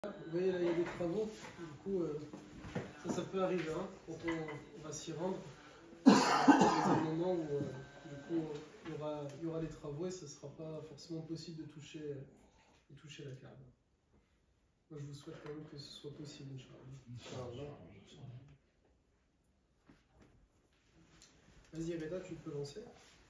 Vous voyez, là, il y a des travaux. Du coup, ça peut arriver hein, quand on va s'y rendre. Il y a un moment où, du coup, il y aura des travaux et ce ne sera pas forcément possible de toucher la Kaaba. Moi, je vous souhaite quand même que ce soit possible, Inch'Allah. Vas-y, Reda, tu peux lancer.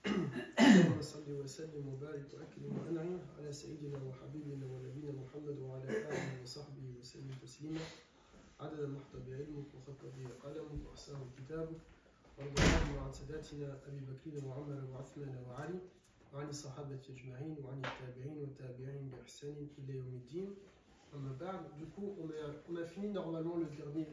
اللهم صل وسلم وبارك واكرم وانعم على سيدنا وحبيبنا ونبينا محمد وعلى اله وصحبه وسلم تسليما عدد ما احتى بعلمك وخط به قلمك واحسنه كتابك وارض اللهم عن ساداتنا ابي بكر وعمر وعثمان وعلي وعن الصحابه اجمعين وعن التابعين والتابعين باحسان الى يوم الدين. Du coup, on a fini normalement le dernier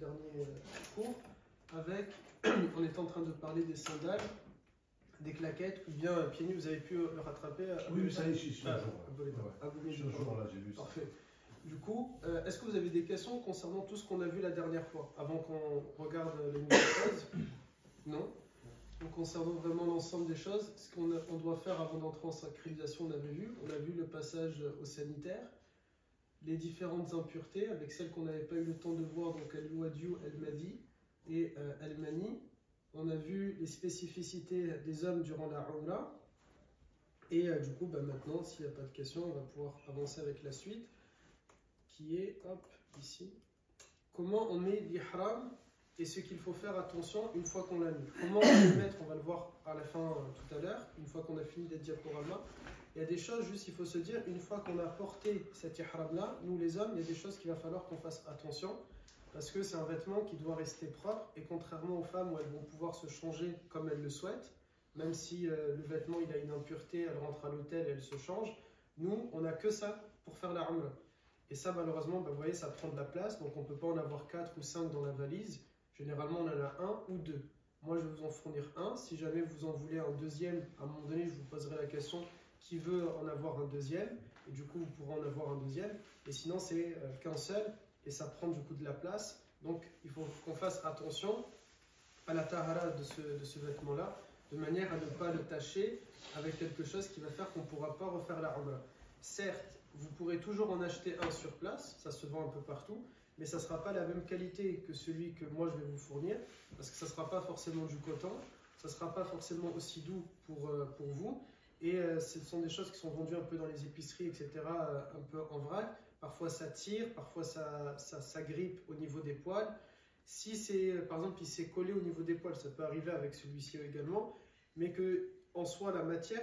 cours avec, on est en train de parler des sandales, des claquettes ou bien pieds nus. Vous avez pu le rattraper? Oui, ça y est, je suis sur le jour là. J'ai vu ça. Parfait. Du coup, est-ce que vous avez des questions concernant tout ce qu'on a vu la dernière fois, avant qu'on regarde les nouvelles choses? Non. Donc, concernant vraiment l'ensemble des choses, ce qu'on doit faire avant d'entrer en sacralisation, on a vu le passage au sanitaire, les différentes impuretés, avec celles qu'on n'avait pas eu le temps de voir, donc Al-Wadiu, Al-Madi et Al-Mani. On a vu les spécificités des hommes durant la Umrah. Et du coup, maintenant, s'il n'y a pas de questions, on va pouvoir avancer avec la suite, qui est, hop, ici. Comment on met l'ihram et ce qu'il faut faire attention une fois qu'on l'a mis. Comment on va le mettre, on va le voir à la fin tout à l'heure, une fois qu'on a fini des diaporamas. Il y a des choses, juste il faut se dire, une fois qu'on a porté cet ihram-là, nous les hommes, il y a des choses qu'il va falloir qu'on fasse attention. Parce que c'est un vêtement qui doit rester propre et contrairement aux femmes où elles vont pouvoir se changer comme elles le souhaitent, même si le vêtement il a une impureté, elle rentre à l'hôtel et elle se change, nous on n'a que ça pour faire la umrah. Et ça malheureusement, vous voyez, ça prend de la place, donc on ne peut pas en avoir 4 ou 5 dans la valise. Généralement on en a 1 ou 2. Moi je vais vous en fournir un. Si jamais vous en voulez un deuxième, à un moment donné je vous poserai la question qui veut en avoir un deuxième, et du coup vous pourrez en avoir un deuxième. Et sinon c'est qu'un seul. Et ça prend du coup de la place. Donc il faut qu'on fasse attention à la tahara de ce vêtement-là, de manière à ne pas le tacher avec quelque chose qui va faire qu'on ne pourra pas refaire la umrah. Certes, vous pourrez toujours en acheter un sur place, ça se vend un peu partout, mais ça ne sera pas la même qualité que celui que moi je vais vous fournir, parce que ça ne sera pas forcément du coton, ça ne sera pas forcément aussi doux pour vous, et ce sont des choses qui sont vendues un peu dans les épiceries, etc., un peu en vrac. Parfois ça tire, parfois ça grippe au niveau des poils. Si c'est, par exemple, il s'est collé au niveau des poils, ça peut arriver avec celui-ci également, mais que en soi la matière,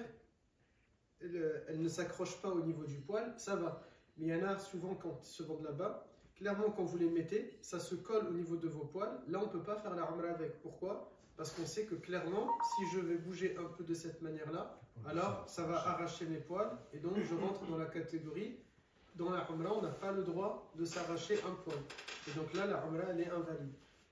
elle ne s'accroche pas au niveau du poil, ça va. Mais il y en a souvent quand ils se vendent là-bas, clairement quand vous les mettez, ça se colle au niveau de vos poils. Là on ne peut pas faire la umrah avec. Pourquoi? Parce qu'on sait que clairement, si je vais bouger un peu de cette manière-là, alors ça va arracher mes poils et donc je rentre dans la catégorie. Dans la umrah, on n'a pas le droit de s'arracher un poil. Et donc là, la umrah, elle est invalide.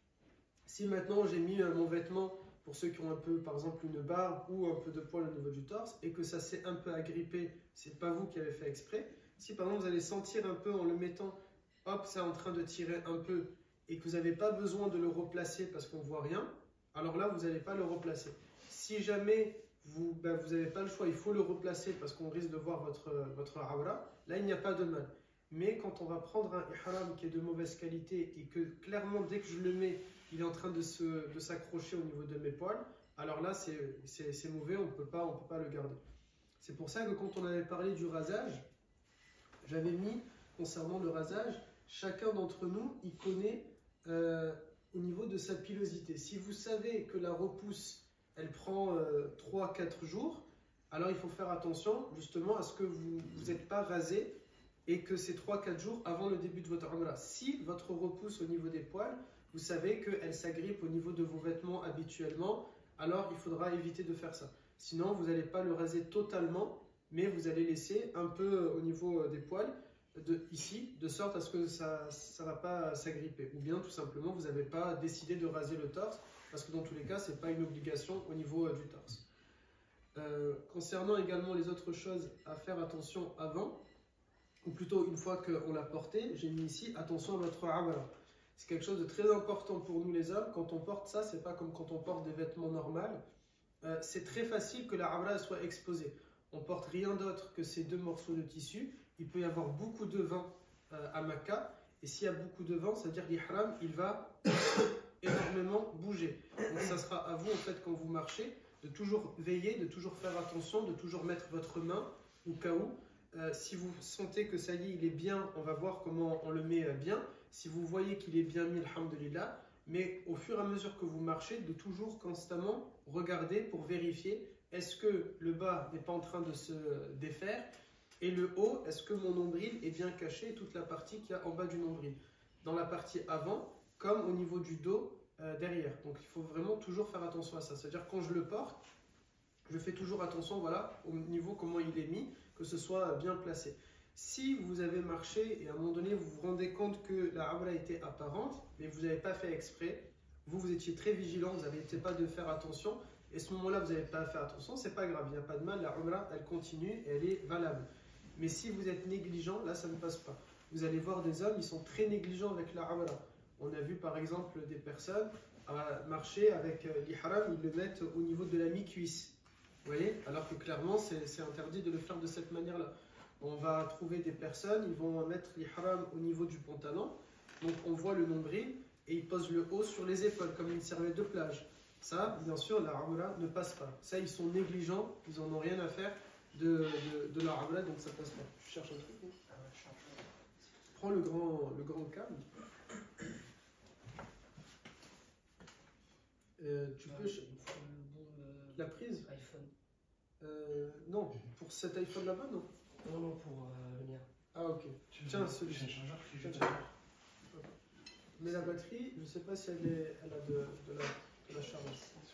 Si maintenant j'ai mis mon vêtement, pour ceux qui ont un peu, par exemple, une barbe ou un peu de poil au niveau du torse, et que ça s'est un peu agrippé, c'est pas vous qui avez fait exprès. Si par exemple vous allez sentir un peu en le mettant, hop, c'est en train de tirer un peu, et que vous n'avez pas besoin de le replacer parce qu'on ne voit rien, alors là, vous n'allez pas le replacer. Si jamais vous n'avez pas le choix, il faut le replacer parce qu'on risque de voir votre awra, là il n'y a pas de mal. Mais quand on va prendre un ihram qui est de mauvaise qualité et que clairement dès que je le mets, il est en train de s'accrocher au niveau de mes poils, alors là c'est mauvais, on ne peut pas le garder. C'est pour ça que quand on avait parlé du rasage, j'avais mis concernant le rasage, chacun d'entre nous il connaît au niveau de sa pilosité. Si vous savez que la repousse elle prend 3-4 jours, alors il faut faire attention justement à ce que vous n'êtes pas rasé et que c'est 3-4 jours avant le début de votre umrah. Si votre repousse au niveau des poils, vous savez qu'elle s'agrippe au niveau de vos vêtements habituellement, alors il faudra éviter de faire ça. Sinon, vous n'allez pas le raser totalement, mais vous allez laisser un peu au niveau des poils, ici, de sorte à ce que ça ne va pas s'agripper. Ou bien tout simplement, vous n'avez pas décidé de raser le torse, parce que dans tous les cas, ce n'est pas une obligation au niveau du torse. Concernant également les autres choses à faire attention avant, ou plutôt une fois qu'on l'a porté, j'ai mis ici, attention à notre awra. C'est quelque chose de très important pour nous les hommes. Quand on porte ça, c'est pas comme quand on porte des vêtements normaux. C'est très facile que la awra soit exposée. On porte rien d'autre que ces deux morceaux de tissu. Il peut y avoir beaucoup de vin à Makkah. Et s'il y a beaucoup de vent, c'est-à-dire l'ihram, il va énormément bouger. Donc ça sera à vous, en fait, quand vous marchez, de toujours veiller, de toujours faire attention, de toujours mettre votre main au cas où. Si vous sentez que ça y est, il est bien, on va voir comment on le met bien. Si vous voyez qu'il est bien mis, alhamdulillah, mais au fur et à mesure que vous marchez, de toujours constamment regarder pour vérifier est-ce que le bas n'est pas en train de se défaire et le haut, est-ce que mon nombril est bien caché, toute la partie qu'il y a en bas du nombril, dans la partie avant comme au niveau du dos derrière. Donc il faut vraiment toujours faire attention à ça. C'est-à-dire quand je le porte, je fais toujours attention voilà, au niveau comment il est mis, que ce soit bien placé. Si vous avez marché et à un moment donné vous vous rendez compte que la Umrah était apparente, mais vous n'avez pas fait exprès, vous étiez très vigilant, vous n'avez pas de faire attention, et à ce moment-là vous n'avez pas fait attention, c'est pas grave, il n'y a pas de mal, la Umrah elle continue et elle est valable. Mais si vous êtes négligent, là ça ne passe pas. Vous allez voir des hommes, ils sont très négligents avec la Umrah. On a vu par exemple des personnes marcher avec l'ihram, ils le mettent au niveau de la mi-cuisse. Vous voyez? Alors que clairement c'est interdit de le faire de cette manière-là. On va trouver des personnes, ils vont mettre l'ihram au niveau du pantalon, donc on voit le nombril et ils posent le haut sur les épaules comme une serviette de plage. Ça, bien sûr, la Umrah ne passe pas. Ça, ils sont négligents, ils n'en ont rien à faire de la Umrah, donc ça passe pas. Je cherche un truc. Prends le grand câble. Tu peux. La prise non, pour cet iPhone là-bas, non. Non, pour le mien. Ah, ok. Tiens, celui-ci. Mais la batterie, je ne sais pas si elle a de la charge.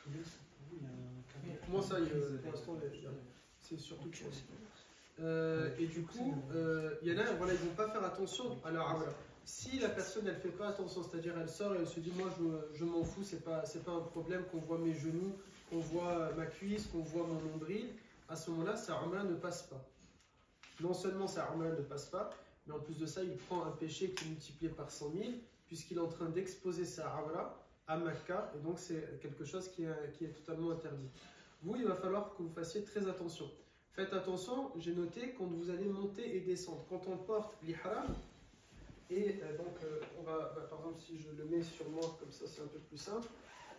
Moi, ça, pour l'instant, c'est surtout que. Et du coup, il y en a, voilà, ils ne vont pas faire attention à leur Umrah. Si la personne, elle ne fait pas attention, c'est-à-dire elle sort et elle se dit, moi, je m'en fous, c'est pas un problème qu'on voit mes genoux, qu'on voit ma cuisse, qu'on voit mon nombril, à ce moment-là, sa Umrah ne passe pas. Non seulement sa Umrah ne passe pas, mais en plus de ça, il prend un péché qui est multiplié par 100 000, puisqu'il est en train d'exposer sa Umrah à Makkah, et donc c'est quelque chose qui est totalement interdit. Vous, il va falloir que vous fassiez très attention. Faites attention, j'ai noté, quand vous allez monter et descendre. Quand on porte l'ihram, et donc on va, par exemple, si je le mets sur moi, comme ça c'est un peu plus simple.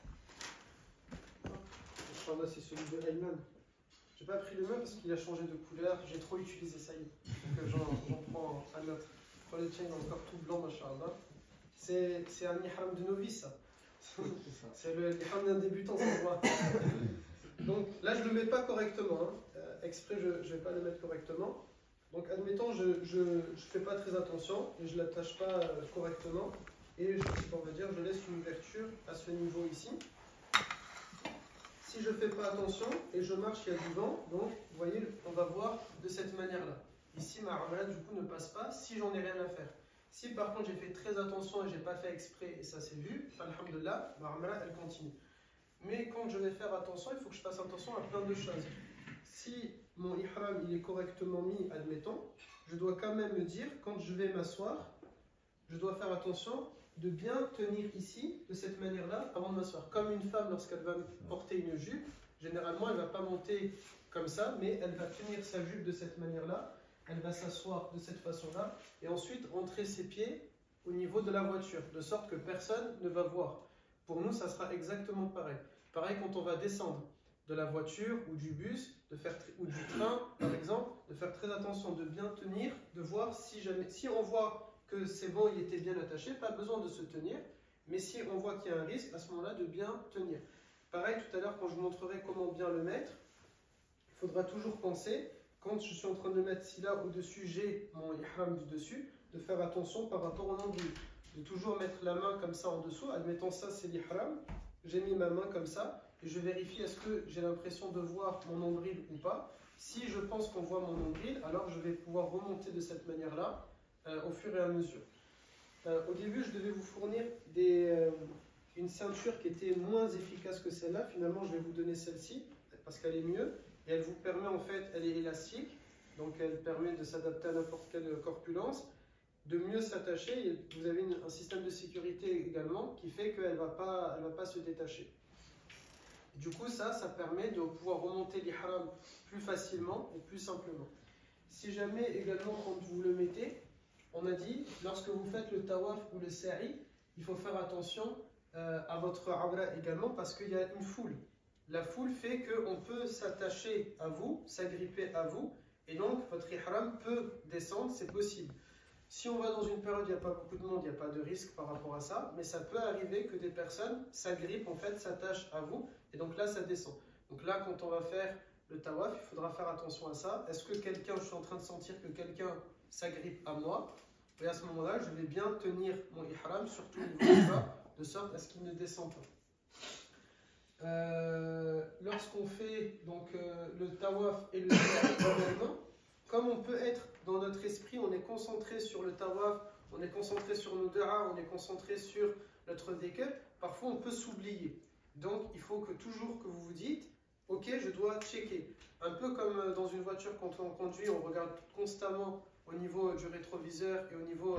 Inch'Allah, c'est celui de Ayman. J'ai pas pris le même parce qu'il a changé de couleur, j'ai trop utilisé ça y est. Donc j'en prends un autre. Prenez le tien, il est encore tout blanc, machallah. C'est un ihram de novice, ça. C'est l'ihram d'un débutant, ça se voit. Donc là, je ne le mets pas correctement. Hein. Exprès, je ne vais pas le mettre correctement. Donc admettons, je ne fais pas très attention et je ne l'attache pas correctement. Et on va dire, je laisse une ouverture à ce niveau ici. Si je ne fais pas attention et je marche, il y a du vent, donc vous voyez, on va voir de cette manière-là. Ici, ma Umrah du coup ne passe pas si j'en ai rien à faire. Si par contre j'ai fait très attention et j'ai pas fait exprès et ça s'est vu, alhamdulillah, ma Umrah elle continue. Mais quand je vais faire attention, il faut que je fasse attention à plein de choses. Si mon ihram il est correctement mis, admettons, je dois quand même me dire, quand je vais m'asseoir, je dois faire attention de bien tenir ici, de cette manière-là, avant de m'asseoir. Comme une femme, lorsqu'elle va porter une jupe, généralement, elle ne va pas monter comme ça, mais elle va tenir sa jupe de cette manière-là, elle va s'asseoir de cette façon-là, et ensuite rentrer ses pieds au niveau de la voiture, de sorte que personne ne va voir. Pour nous, ça sera exactement pareil. Pareil quand on va descendre de la voiture ou du bus, ou du train, par exemple, de faire très attention, de bien tenir, de voir si on voit que c'est bon, il était bien attaché, pas besoin de se tenir, mais si on voit qu'il y a un risque, à ce moment-là, de bien tenir. Pareil, tout à l'heure, quand je vous montrerai comment bien le mettre, il faudra toujours penser, quand je suis en train de le mettre, si là, au-dessus, j'ai mon ihram du dessus, de faire attention par rapport au nombril, de toujours mettre la main comme ça en dessous, admettons ça, c'est l'ihram, j'ai mis ma main comme ça, et je vérifie est-ce que j'ai l'impression de voir mon nombril ou pas. Si je pense qu'on voit mon nombril, alors je vais pouvoir remonter de cette manière-là, au fur et à mesure. Au début, je devais vous fournir une ceinture qui était moins efficace que celle-là. Finalement, je vais vous donner celle-ci parce qu'elle est mieux et elle vous permet, en fait, elle est élastique, donc elle permet de s'adapter à n'importe quelle corpulence, de mieux s'attacher. Et vous avez un système de sécurité également qui fait qu'elle ne va pas se détacher. Du coup, ça permet de pouvoir remonter l'ihram plus facilement et plus simplement. Si jamais également, quand vous le mettez, on a dit, lorsque vous faites le tawaf ou le sa'i, il faut faire attention à votre awra également parce qu'il y a une foule. La foule fait qu'on peut s'attacher à vous, s'agripper à vous, et donc votre ihram peut descendre, c'est possible. Si on va dans une période où il n'y a pas beaucoup de monde, il n'y a pas de risque par rapport à ça, mais ça peut arriver que des personnes s'agrippent, en fait, s'attachent à vous, et donc là, ça descend. Donc là, quand on va faire le tawaf, il faudra faire attention à ça. Est-ce que je suis en train de sentir que quelqu'un s'agrippe à moi? Et à ce moment-là, je vais bien tenir mon ihram, surtout au niveau du bas, de sorte à ce qu'il ne descend pas. Lorsqu'on fait donc, le tawaf et le sa'i également, comme on peut être dans notre esprit, on est concentré sur le tawaf, on est concentré sur nos du'a, on est concentré sur notre dhikr, parfois on peut s'oublier. Donc il faut que toujours que vous vous dites, ok, je dois checker. Un peu comme dans une voiture quand on conduit, on regarde constamment au niveau du rétroviseur et au niveau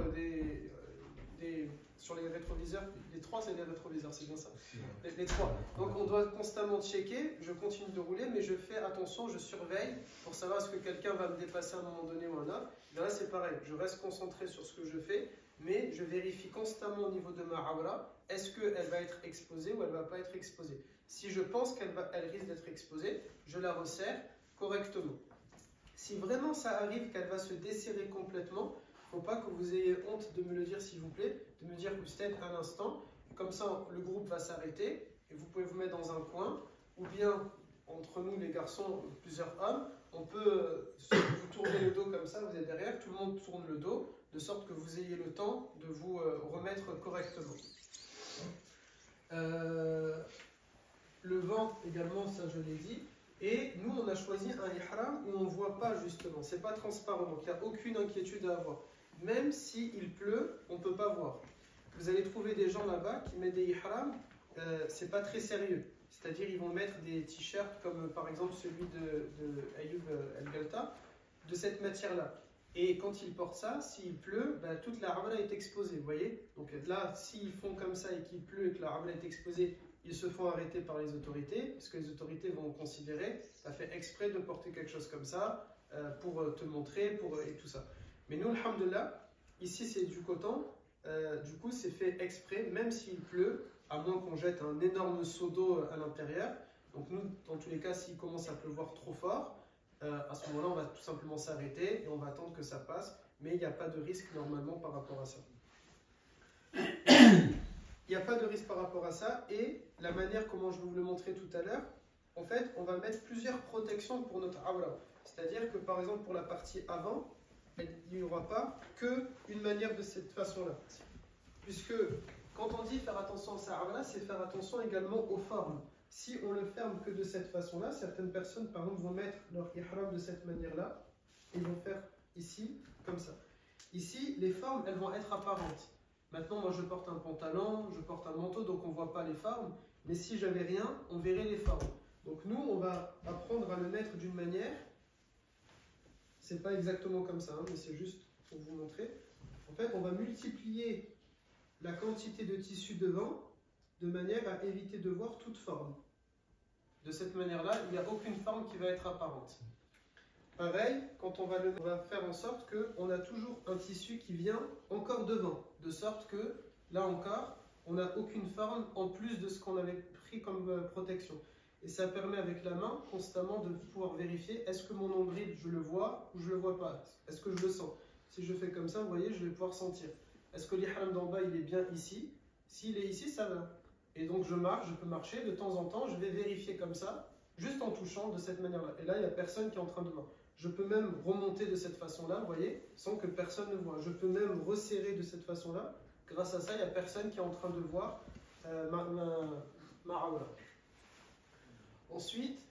sur les rétroviseurs, les trois c'est les rétroviseurs, c'est bien ça, les trois. Donc on doit constamment checker, je continue de rouler, mais je fais attention, je surveille pour savoir est-ce que quelqu'un va me dépasser à un moment donné ou un autre. Et là c'est pareil, je reste concentré sur ce que je fais, mais je vérifie constamment au niveau de ma awra, est-ce qu'elle va être exposée ou elle ne va pas être exposée. Si je pense qu'elle risque d'être exposée, je la resserre correctement. Si vraiment ça arrive qu'elle va se desserrer complètement, il ne faut pas que vous ayez honte de me le dire s'il vous plaît, de me dire Oustad un instant, comme ça le groupe va s'arrêter et vous pouvez vous mettre dans un coin, ou bien entre nous les garçons, plusieurs hommes, on peut vous tourner le dos comme ça, vous êtes derrière, tout le monde tourne le dos, de sorte que vous ayez le temps de vous remettre correctement. Le ventre également, ça je l'ai dit. Et nous, on a choisi un ihram où on ne voit pas justement, c'est pas transparent, donc il n'y a aucune inquiétude à avoir. Même s'il pleut, on ne peut pas voir. Vous allez trouver des gens là-bas qui mettent des ihrams, c'est pas très sérieux. C'est-à-dire ils vont mettre des t-shirts comme par exemple celui de Ayoub El-Galta, de cette matière-là. Et quand ils portent ça, s'il pleut, bah, toute la ramla est exposée, vous voyez. Donc là, s'ils font comme ça et qu'il pleut et que la ramla est exposée, ils se font arrêter par les autorités, parce que les autorités vont considérer, tu as fait exprès de porter quelque chose comme ça, pour te montrer, et tout ça. Mais nous, alhamdoulilah, ici c'est du coton, du coup c'est fait exprès, même s'il pleut, à moins qu'on jette un énorme seau d'eau à l'intérieur. Donc nous, dans tous les cas, s'il commence à pleuvoir trop fort, à ce moment-là, on va tout simplement s'arrêter et on va attendre que ça passe, mais il n'y a pas de risque normalement par rapport à ça. Il n'y a pas de risque par rapport à ça, et la manière comment je vais vous le montrer tout à l'heure, en fait, on va mettre plusieurs protections pour notre awra. C'est-à-dire que par exemple pour la partie avant, il n'y aura pas qu'une manière de cette façon-là. Puisque quand on dit faire attention à sa awra, c'est faire attention également aux formes. Si on le ferme que de cette façon-là, certaines personnes par exemple vont mettre leur ihram de cette manière-là, et vont faire ici, comme ça. Ici, les formes, elles vont être apparentes. Maintenant, moi je porte un pantalon, je porte un manteau, donc on ne voit pas les formes. Mais si j'avais rien, on verrait les formes. Donc nous, on va apprendre à le mettre d'une manière. C'est pas exactement comme ça, hein, mais c'est juste pour vous montrer. En fait, on va multiplier la quantité de tissu devant de manière à éviter de voir toute forme. De cette manière-là, il n'y a aucune forme qui va être apparente. Pareil, quand on va faire en sorte qu'on a toujours un tissu qui vient encore devant, de sorte que, là encore, on n'a aucune forme en plus de ce qu'on avait pris comme protection. Et ça permet avec la main constamment de pouvoir vérifier, est-ce que mon nombril, je le vois ou je ne le vois pas? Est-ce que je le sens? Si je fais comme ça, vous voyez, je vais pouvoir sentir. Est-ce que l'ihram d'en bas, il est bien ici? S'il est ici, ça va. Et donc je marche, je peux marcher, de temps en temps, je vais vérifier comme ça, juste en touchant de cette manière-là. Et là, il n'y a personne qui est en train de voir. Je peux même remonter de cette façon-là, vous voyez, sans que personne ne voit. Je peux même resserrer de cette façon-là. Grâce à ça, il n'y a personne qui est en train de voir ma awra. Ensuite,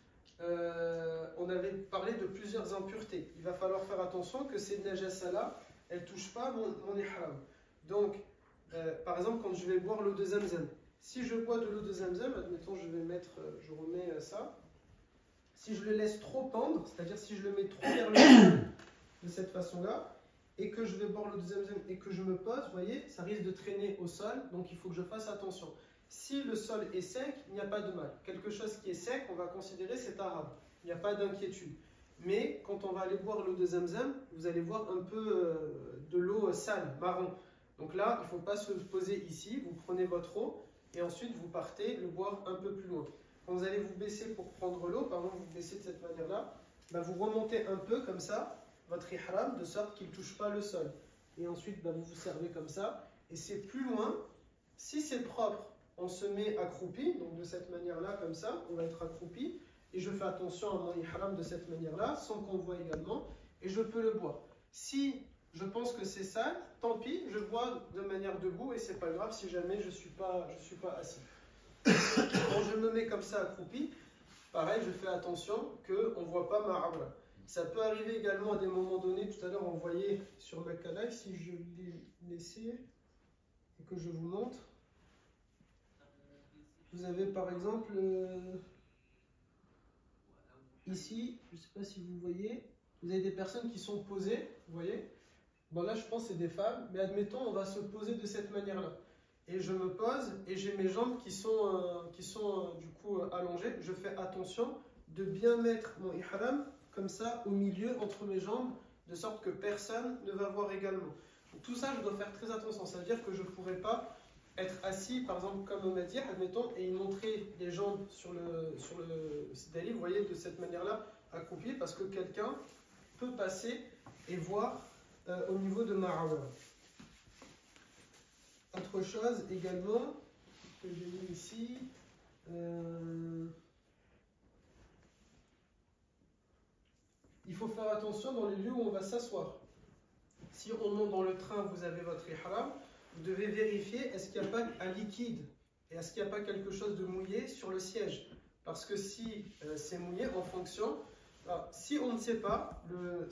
on avait parlé de plusieurs impuretés. Il va falloir faire attention que ces najasa-là, elles ne touchent pas mon ihram. Donc, par exemple, quand je vais boire l'eau de Zamzam, si je bois de l'eau de Zamzam, admettons, je remets ça. Si je le laisse trop pendre, c'est-à-dire si je le mets trop vers le sol de cette façon-là, et que je vais boire l'eau de Zamzam et que je me pose, vous voyez, ça risque de traîner au sol, donc il faut que je fasse attention. Si le sol est sec, il n'y a pas de mal. Quelque chose qui est sec, on va considérer c'est arabe. Il n'y a pas d'inquiétude. mais quand on va aller boire l'eau de Zamzam, vous allez voir un peu de l'eau sale, marron. Donc là, il ne faut pas se poser ici, vous prenez votre eau et ensuite vous partez le boire un peu plus loin. Quand vous allez vous baisser pour prendre l'eau, par exemple vous baissez de cette manière-là, bah vous remontez un peu comme ça, votre ihram, de sorte qu'il ne touche pas le sol. Et ensuite, bah vous vous servez comme ça, et c'est plus loin. Si c'est propre, on se met accroupi, donc de cette manière-là, comme ça, on va être accroupi, et je fais attention à mon ihram de cette manière-là, sans qu'on voit également, et je peux le boire. Si je pense que c'est sale, tant pis, je bois de manière debout, et c'est pas grave si jamais je suis pas assis. Quand je me mets comme ça accroupi, pareil, je fais attention qu'on ne voit pas ma awra. Ça peut arriver également à des moments donnés, tout à l'heure on voyait sur le canal, si je l'ai laissé et que je vous montre, vous avez par exemple ici, je ne sais pas si vous voyez, vous avez des personnes qui sont posées, vous voyez. Bon là je pense que c'est des femmes, mais admettons on va se poser de cette manière-là. Et je me pose et j'ai mes jambes qui sont du coup allongées. Je fais attention de bien mettre mon ihram comme ça au milieu entre mes jambes, de sorte que personne ne va voir également. Donc, tout ça je dois faire très attention, ça veut dire que je ne pourrais pas être assis, par exemple comme on m'a dit, admettons, et il montrait les jambes sur le sidali, vous voyez, de cette manière-là, accroupi, parce que quelqu'un peut passer et voir au niveau de ma awra. Autre chose également que j'ai mis ici, il faut faire attention dans les lieux où on va s'asseoir. Si on monte dans le train, vous avez votre ihram, vous devez vérifier est-ce qu'il n'y a pas un liquide et est-ce qu'il n'y a pas quelque chose de mouillé sur le siège. Parce que si c'est mouillé en fonction, alors, si on ne sait pas,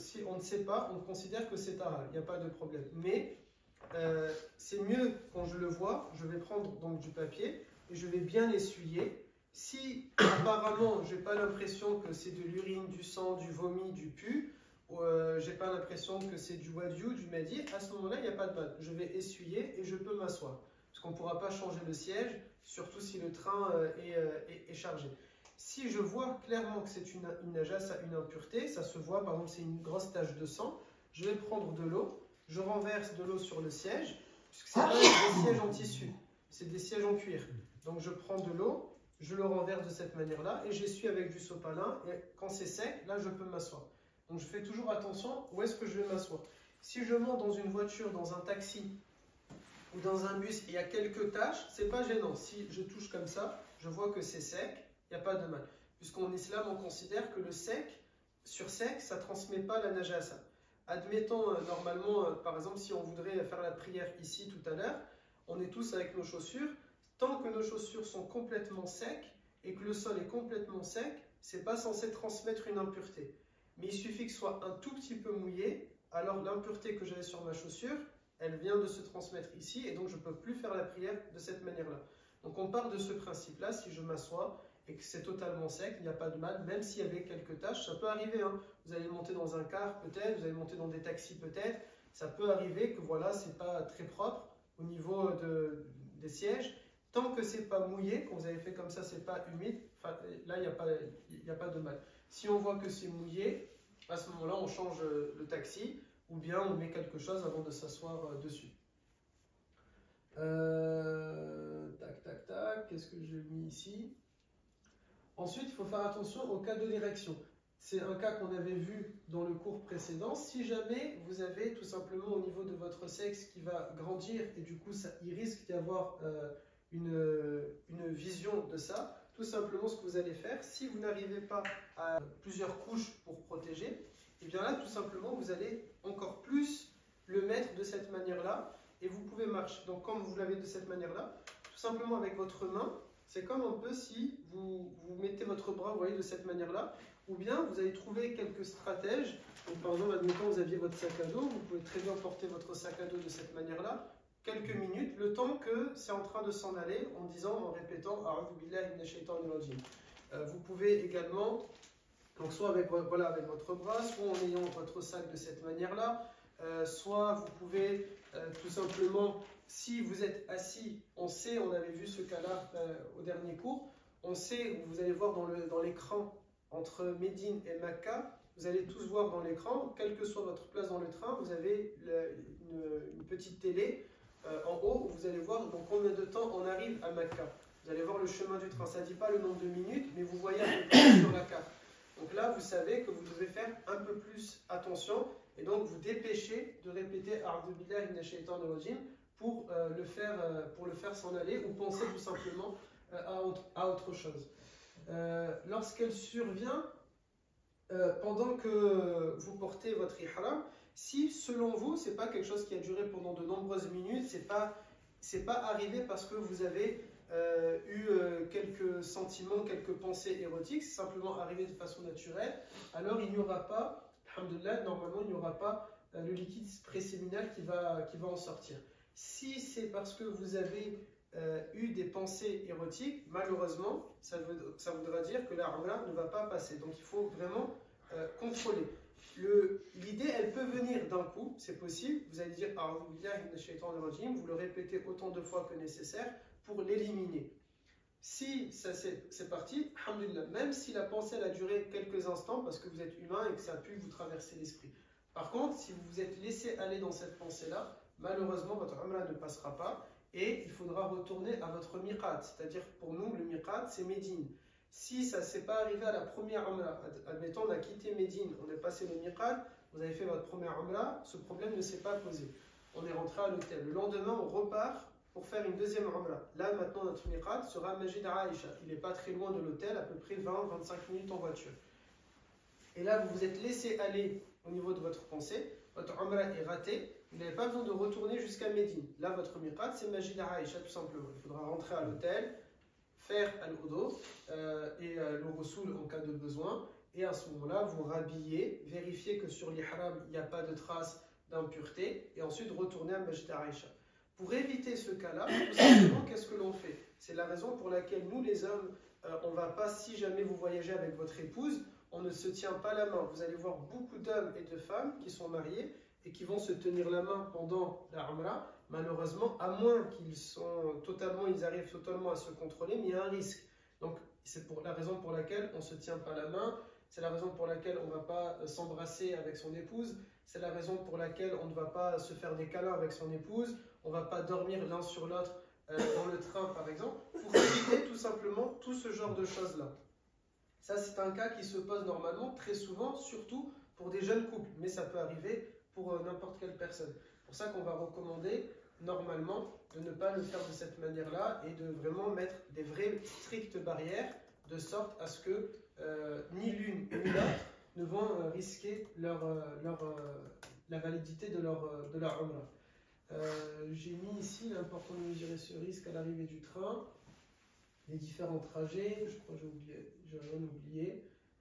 on considère que c'est halal, il n'y a pas de problème. Mais c'est mieux quand je le vois, je vais prendre donc du papier et je vais bien l'essuyer. Si apparemment j'ai pas l'impression que c'est de l'urine, du sang, du vomi, du pu, j'ai pas l'impression que c'est du wadiou, du madi, à ce moment-là il n'y a pas de mal. Je vais essuyer et je peux m'asseoir. Parce qu'on ne pourra pas changer le siège, surtout si le train est chargé. Si je vois clairement que c'est une najasa, une impureté, ça se voit, par exemple c'est une grosse tache de sang, je vais prendre de l'eau. Je renverse de l'eau sur le siège, puisque ce n'est pas des sièges en tissu, c'est des sièges en cuir. Donc je prends de l'eau, je le renverse de cette manière-là, et j'essuie avec du sopalin, et quand c'est sec, là je peux m'asseoir. Donc je fais toujours attention où est-ce que je vais m'asseoir. Si je monte dans une voiture, dans un taxi, ou dans un bus, et il y a quelques taches, c'est pas gênant. Si je touche comme ça, je vois que c'est sec, il n'y a pas de mal. Puisqu'en islam, on considère que le sec, sur sec, ça ne transmet pas la najasa. Admettons, normalement, par exemple, si on voudrait faire la prière ici tout à l'heure, on est tous avec nos chaussures. Tant que nos chaussures sont complètement secs et que le sol est complètement sec, ce n'est pas censé transmettre une impureté. Mais il suffit que ce soit un tout petit peu mouillé, alors l'impureté que j'avais sur ma chaussure, elle vient de se transmettre ici et donc je ne peux plus faire la prière de cette manière-là. Donc on part de ce principe-là, si je m'assois et que c'est totalement sec, il n'y a pas de mal, même s'il y avait quelques taches, ça peut arriver. Hein. Vous allez monter dans un car peut-être, vous allez monter dans des taxis peut-être, ça peut arriver que voilà, c'est pas très propre au niveau des sièges. Tant que c'est pas mouillé, quand vous avez fait comme ça, c'est pas humide, là il n'y a pas de mal. Si on voit que c'est mouillé, à ce moment-là on change le taxi ou bien on met quelque chose avant de s'asseoir dessus. Tac, qu'est-ce que j'ai mis ici? Ensuite, il faut faire attention au cas de l'érection. C'est un cas qu'on avait vu dans le cours précédent. Si jamais vous avez tout simplement au niveau de votre sexe qui va grandir et du coup il risque d'y avoir une vision de ça, tout simplement ce que vous allez faire, si vous n'arrivez pas à plusieurs couches pour protéger, et bien là tout simplement vous allez encore plus le mettre de cette manière-là et vous pouvez marcher. Donc comme vous l'avez de cette manière-là, tout simplement avec votre main, c'est comme un peu si vous mettez votre bras, vous voyez, de cette manière-là, ou bien vous allez trouver quelques stratèges. Donc, par exemple, admettons, vous aviez votre sac à dos, vous pouvez très bien porter votre sac à dos de cette manière-là, quelques minutes, le temps que c'est en train de s'en aller, en disant, en répétant, A'udhu billahi minash shaitanir rajim. Vous pouvez également, donc soit avec votre bras, soit en ayant votre sac de cette manière-là, soit vous pouvez tout simplement, si vous êtes assis, on sait, on avait vu ce cas-là au dernier cours, on sait, vous allez voir dans l'écran entre Médine et Mecca, vous allez tous voir dans l'écran, quelle que soit votre place dans le train, vous avez une petite télé en haut où vous allez voir dans combien de temps on arrive à Mecca. Vous allez voir le chemin du train, ça ne dit pas le nombre de minutes, mais vous voyez un peu sur la carte. Donc là, vous savez que vous devez faire un peu plus attention et donc vous dépêchez de répéter A'udhu billahi minash shaitanir rajim pour le faire s'en aller ou penser tout simplement à autre chose. Lorsqu'elle survient, pendant que vous portez votre ihram, si selon vous, ce n'est pas quelque chose qui a duré pendant de nombreuses minutes, c'est pas arrivé parce que vous avez eu quelques sentiments, quelques pensées érotiques, c'est simplement arrivé de façon naturelle, alors il n'y aura pas, alhamdoulilah, normalement il n'y aura pas le liquide préséminal qui va en sortir. Si c'est parce que vous avez eu des pensées érotiques, malheureusement, ça voudra dire que la umrah ne va pas passer. Donc il faut vraiment contrôler. L'idée, elle peut venir d'un coup, c'est possible. Vous allez dire vous le répétez autant de fois que nécessaire pour l'éliminer. Si ça c'est parti, alhamdoulilah, même si la pensée elle a duré quelques instants parce que vous êtes humain et que ça a pu vous traverser l'esprit. Par contre, si vous vous êtes laissé aller dans cette pensée-là, malheureusement votre umrah ne passera pas et il faudra retourner à votre miqat. C'est-à-dire pour nous, le miqat c'est Médine. Si ça ne s'est pas arrivé à la première umrah, admettons on a quitté Médine, on est passé le miqat, vous avez fait votre première umrah, ce problème ne s'est pas posé. On est rentré à l'hôtel. Le lendemain, on repart pour faire une deuxième umrah. Là, maintenant, notre miqat sera Masjid Aïcha. Il n'est pas très loin de l'hôtel, à peu près 20-25 minutes en voiture. Et là, vous vous êtes laissé aller au niveau de votre pensée, votre umrah est ratée, vous n'avez pas besoin de retourner jusqu'à Médine. Là, votre miqat, c'est Masjid Aïcha, tout simplement. Il faudra rentrer à l'hôtel, faire al-wudu et le rasoul en cas de besoin. Et à ce moment-là, vous rhabillez, vérifiez que sur l'ihram, il n'y a pas de traces d'impureté, et ensuite retourner à Masjid Aïcha. Pour éviter ce cas-là, tout simplement, qu'est-ce que l'on fait? C'est la raison pour laquelle nous, les hommes, on ne va pas, si jamais vous voyagez avec votre épouse, on ne se tient pas la main. Vous allez voir beaucoup d'hommes et de femmes qui sont mariés et qui vont se tenir la main pendant la umrah. Malheureusement, à moins ils arrivent totalement à se contrôler, mais il y a un risque. Donc, c'est la raison pour laquelle on ne se tient pas la main. C'est la raison pour laquelle on ne va pas s'embrasser avec son épouse. C'est la raison pour laquelle on ne va pas se faire des câlins avec son épouse. On ne va pas dormir l'un sur l'autre dans le train, par exemple, pour éviter tout simplement tout ce genre de choses-là. Ça, c'est un cas qui se pose normalement, très souvent, surtout pour des jeunes couples. Mais ça peut arriver pour n'importe quelle personne. C'est pour ça qu'on va recommander, normalement, de ne pas le faire de cette manière-là et de vraiment mettre des vraies strictes barrières, de sorte à ce que ni l'une ni l'autre ne vont risquer la validité de leur umrah. J'ai mis ici l'important de mesurer ce risque à l'arrivée du train, les différents trajets, je crois que j'ai rien oublié.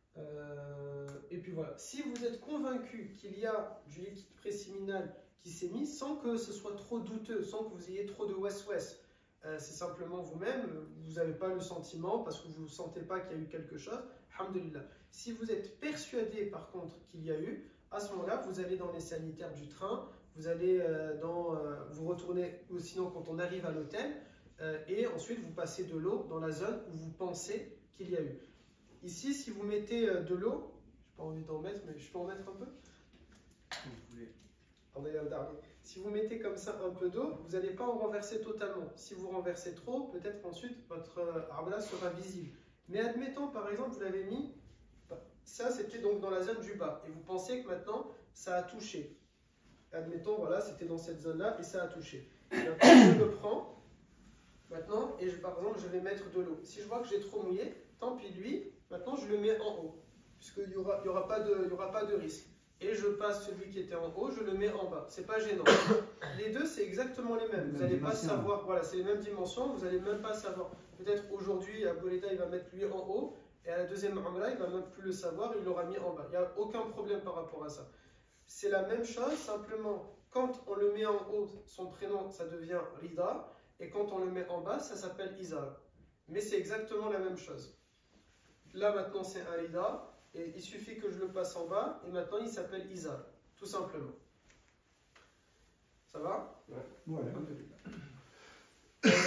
Et puis voilà, si vous êtes convaincu qu'il y a du liquide préséminal qui s'est mis, sans que ce soit trop douteux, sans que vous ayez trop de wes-wes, c'est simplement vous-même, vous n'avez pas le sentiment parce que vous ne sentez pas qu'il y a eu quelque chose, alhamdulillah. Si vous êtes persuadé par contre qu'il y a eu, à ce moment-là, vous allez dans les sanitaires du train, vous allez vous retournez, ou sinon quand on arrive à l'hôtel, et ensuite vous passez de l'eau dans la zone où vous pensez qu'il y a eu. Ici, si vous mettez de l'eau, je n'ai pas envie d'en mettre, mais je peux en mettre un peu. Vous voulez. Si vous mettez comme ça un peu d'eau, vous n'allez pas en renverser totalement. Si vous renversez trop, peut-être ensuite votre arbre sera visible. Mais admettons par exemple, vous l'avez mis, ça c'était donc dans la zone du bas, et vous pensez que maintenant ça a touché. Admettons, voilà, c'était dans cette zone-là et ça a touché. Maintenant, je le prends, maintenant, et par exemple, je vais mettre de l'eau. Si je vois que j'ai trop mouillé, tant pis lui, maintenant je le mets en haut, puisqu'il n'y aura pas de risque. Et je passe celui qui était en haut, je le mets en bas. C'est pas gênant. Les deux, c'est exactement les mêmes. Vous n'allez pas savoir, voilà, c'est les mêmes dimensions, vous n'allez même pas savoir. Peut-être aujourd'hui, Abou Reda, il va mettre lui en haut, et à la deuxième umrah, il va même plus le savoir, il l'aura mis en bas. Il n'y a aucun problème par rapport à ça. C'est la même chose, simplement, quand on le met en haut, son prénom, ça devient Rida, et quand on le met en bas, ça s'appelle Izar. Mais c'est exactement la même chose. Là, maintenant, c'est un Rida, et il suffit que je le passe en bas, et maintenant, il s'appelle Izar, tout simplement. Ça va? Ouais.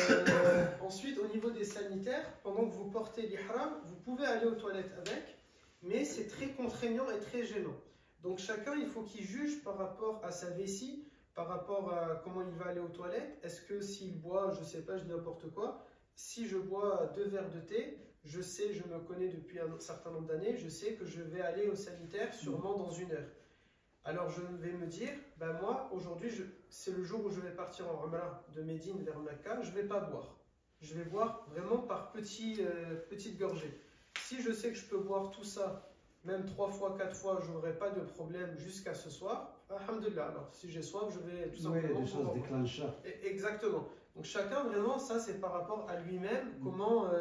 Ensuite, au niveau des sanitaires, pendant que vous portez l'ihram, vous pouvez aller aux toilettes avec, mais c'est très contraignant et très gênant. Donc chacun, il faut qu'il juge par rapport à sa vessie, par rapport à comment il va aller aux toilettes. Est-ce que s'il boit, je ne sais pas, je dis n'importe quoi, si je bois 2 verres de thé, je sais, je me connais depuis un certain nombre d'années, je sais que je vais aller au sanitaire sûrement dans 1 heure. Alors je vais me dire, ben moi aujourd'hui c'est le jour où je vais partir en Umrah de Médine vers Mecca, je ne vais pas boire. Je vais boire vraiment par petites gorgées. Si je sais que je peux boire tout ça, même 3 fois, 4 fois, je n'aurai pas de problème jusqu'à ce soir, alhamdulillah. Alors si j'ai soif, je vais tout simplement... Oui, des choses déclencheurs. Exactement. Donc chacun vraiment, ça c'est par rapport à lui-même, comment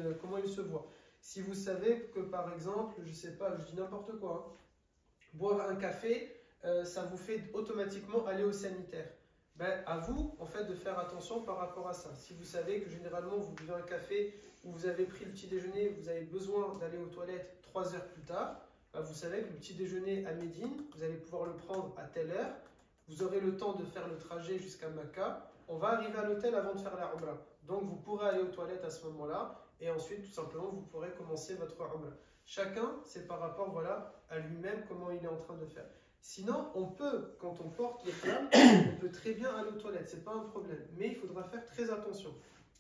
il se voit. Si vous savez que par exemple, je ne sais pas, je dis n'importe quoi, hein, boire un café, ça vous fait automatiquement aller au sanitaire. Ben, à vous, en fait, de faire attention par rapport à ça. Si vous savez que généralement, vous buvez un café ou vous avez pris le petit déjeuner, vous avez besoin d'aller aux toilettes 3 heures plus tard, ben, vous savez que le petit déjeuner à Médine, vous allez pouvoir le prendre à telle heure. Vous aurez le temps de faire le trajet jusqu'à Mecca. On va arriver à l'hôtel avant de faire la Umrah. Donc, vous pourrez aller aux toilettes à ce moment-là. Et ensuite, tout simplement, vous pourrez commencer votre Umrah. Chacun, c'est par rapport voilà, à lui-même, comment il est en train de faire. Sinon, on peut, quand on porte les flammes, on peut très bien aller aux toilettes, ce n'est pas un problème. Mais il faudra faire très attention.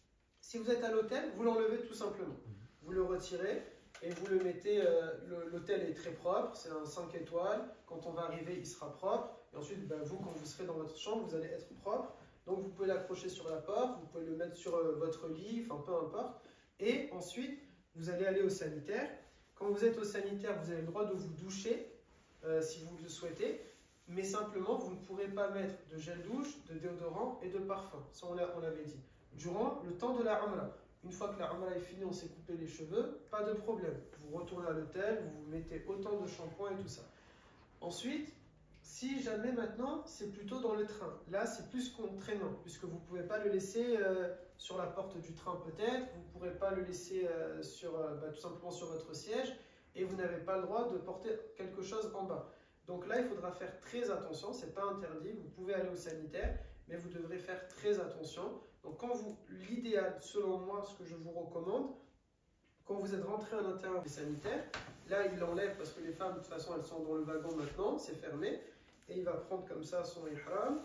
Si vous êtes à l'hôtel, vous l'enlevez tout simplement. Vous le retirez et vous le mettez, l'hôtel est très propre, c'est un 5 étoiles. Quand on va arriver, il sera propre. Et ensuite, ben, vous, quand vous serez dans votre chambre, vous allez être propre. Donc, vous pouvez l'accrocher sur la porte, vous pouvez le mettre sur votre lit, enfin peu importe. Et ensuite, vous allez aller au sanitaire. Quand vous êtes au sanitaire, vous avez le droit de vous doucher. Si vous le souhaitez, mais simplement vous ne pourrez pas mettre de gel douche, de déodorant et de parfum, ça on l'avait dit, durant le temps de la Umrah. Une fois que la Umrah est finie, on s'est coupé les cheveux, pas de problème, vous retournez à l'hôtel, vous mettez autant de shampoing et tout ça. Ensuite, si jamais maintenant, c'est plutôt dans le train, là c'est plus contraignant, puisque vous ne pouvez pas le laisser sur la porte du train peut-être, vous ne pourrez pas le laisser tout simplement sur votre siège, et vous n'avez pas le droit de porter quelque chose en bas. Donc là, il faudra faire très attention, ce n'est pas interdit, vous pouvez aller au sanitaire, mais vous devrez faire très attention. Donc l'idéal, selon moi, ce que je vous recommande, quand vous êtes rentré à l'intérieur des sanitaires, là, il l'enlève parce que les femmes, de toute façon, elles sont dans le wagon maintenant, c'est fermé, et il va prendre comme ça son ihram,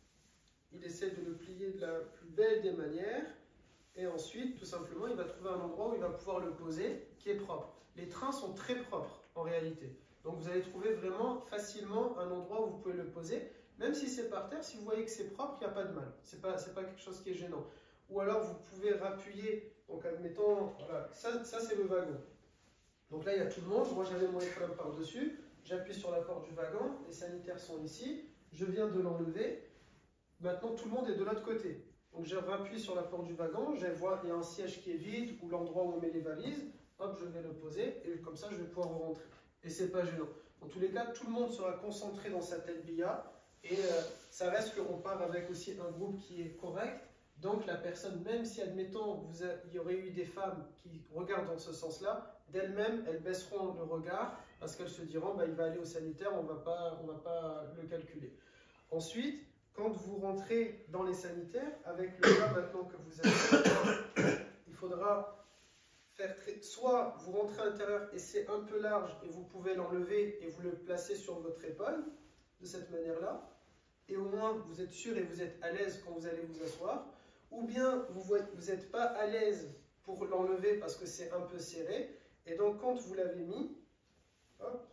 il essaie de le plier de la plus belle des manières, et ensuite, tout simplement, il va trouver un endroit où il va pouvoir le poser, qui est propre. Les trains sont très propres en réalité. Donc vous allez trouver vraiment facilement un endroit où vous pouvez le poser. Même si c'est par terre, si vous voyez que c'est propre, il n'y a pas de mal. Ce n'est pas quelque chose qui est gênant. Ou alors vous pouvez rappuyer, donc admettons, voilà, ça c'est le wagon. Donc là il y a tout le monde, moi j'avais mon écran par-dessus, j'appuie sur la porte du wagon, les sanitaires sont ici, je viens de l'enlever, maintenant tout le monde est de l'autre côté. Donc je rappuie sur la porte du wagon, je vois qu'il y a un siège qui est vide ou l'endroit où on met les valises. Hop, je vais le poser et comme ça je vais pouvoir rentrer. Et c'est pas gênant. Dans tous les cas, tout le monde sera concentré dans sa talbiya et ça reste qu'on part avec aussi un groupe qui est correct. Donc la personne, même si admettons il y aurait eu des femmes qui regardent dans ce sens-là, d'elles-mêmes elles baisseront le regard parce qu'elles se diront bah, il va aller au sanitaire, on va pas le calculer. Ensuite, quand vous rentrez dans les sanitaires, avec le cas maintenant que vous avez, il faudra faire soit vous rentrez à l'intérieur et c'est un peu large et vous pouvez l'enlever et vous le placer sur votre épaule de cette manière-là, et au moins vous êtes sûr et vous êtes à l'aise quand vous allez vous asseoir, ou bien vous n'êtes pas à l'aise pour l'enlever parce que c'est un peu serré, et donc quand vous l'avez mis, hop,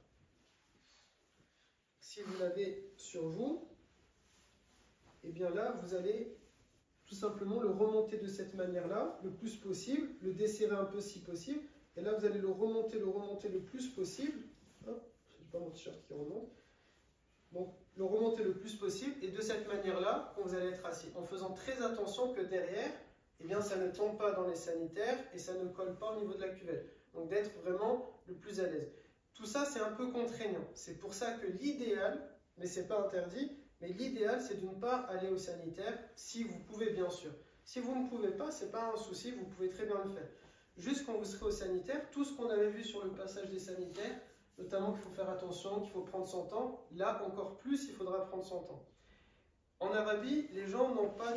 si vous l'avez sur vous, et bien là vous allez tout simplement le remonter de cette manière-là, le plus possible, le desserrer un peu si possible, et là vous allez le remonter le plus possible. Hop, je n'ai pas mon t-shirt qui remonte. Donc le remonter le plus possible, et de cette manière-là, vous allez être assis, en faisant très attention que derrière, eh bien, ça ne tombe pas dans les sanitaires et ça ne colle pas au niveau de la cuvette. Donc d'être vraiment le plus à l'aise. Tout ça, c'est un peu contraignant. C'est pour ça que l'idéal, mais ce n'est pas interdit, mais l'idéal, c'est de ne pas aller au sanitaire, si vous pouvez bien sûr. Si vous ne pouvez pas, ce n'est pas un souci, vous pouvez très bien le faire. Juste quand vous serez au sanitaire, tout ce qu'on avait vu sur le passage des sanitaires, notamment qu'il faut faire attention, qu'il faut prendre son temps, là encore plus, il faudra prendre son temps. En Arabie, les gens n'ont pas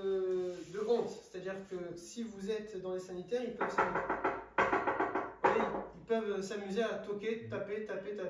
de honte. C'est-à-dire que si vous êtes dans les sanitaires, ils peuvent ils peuvent s'amuser à toquer, taper.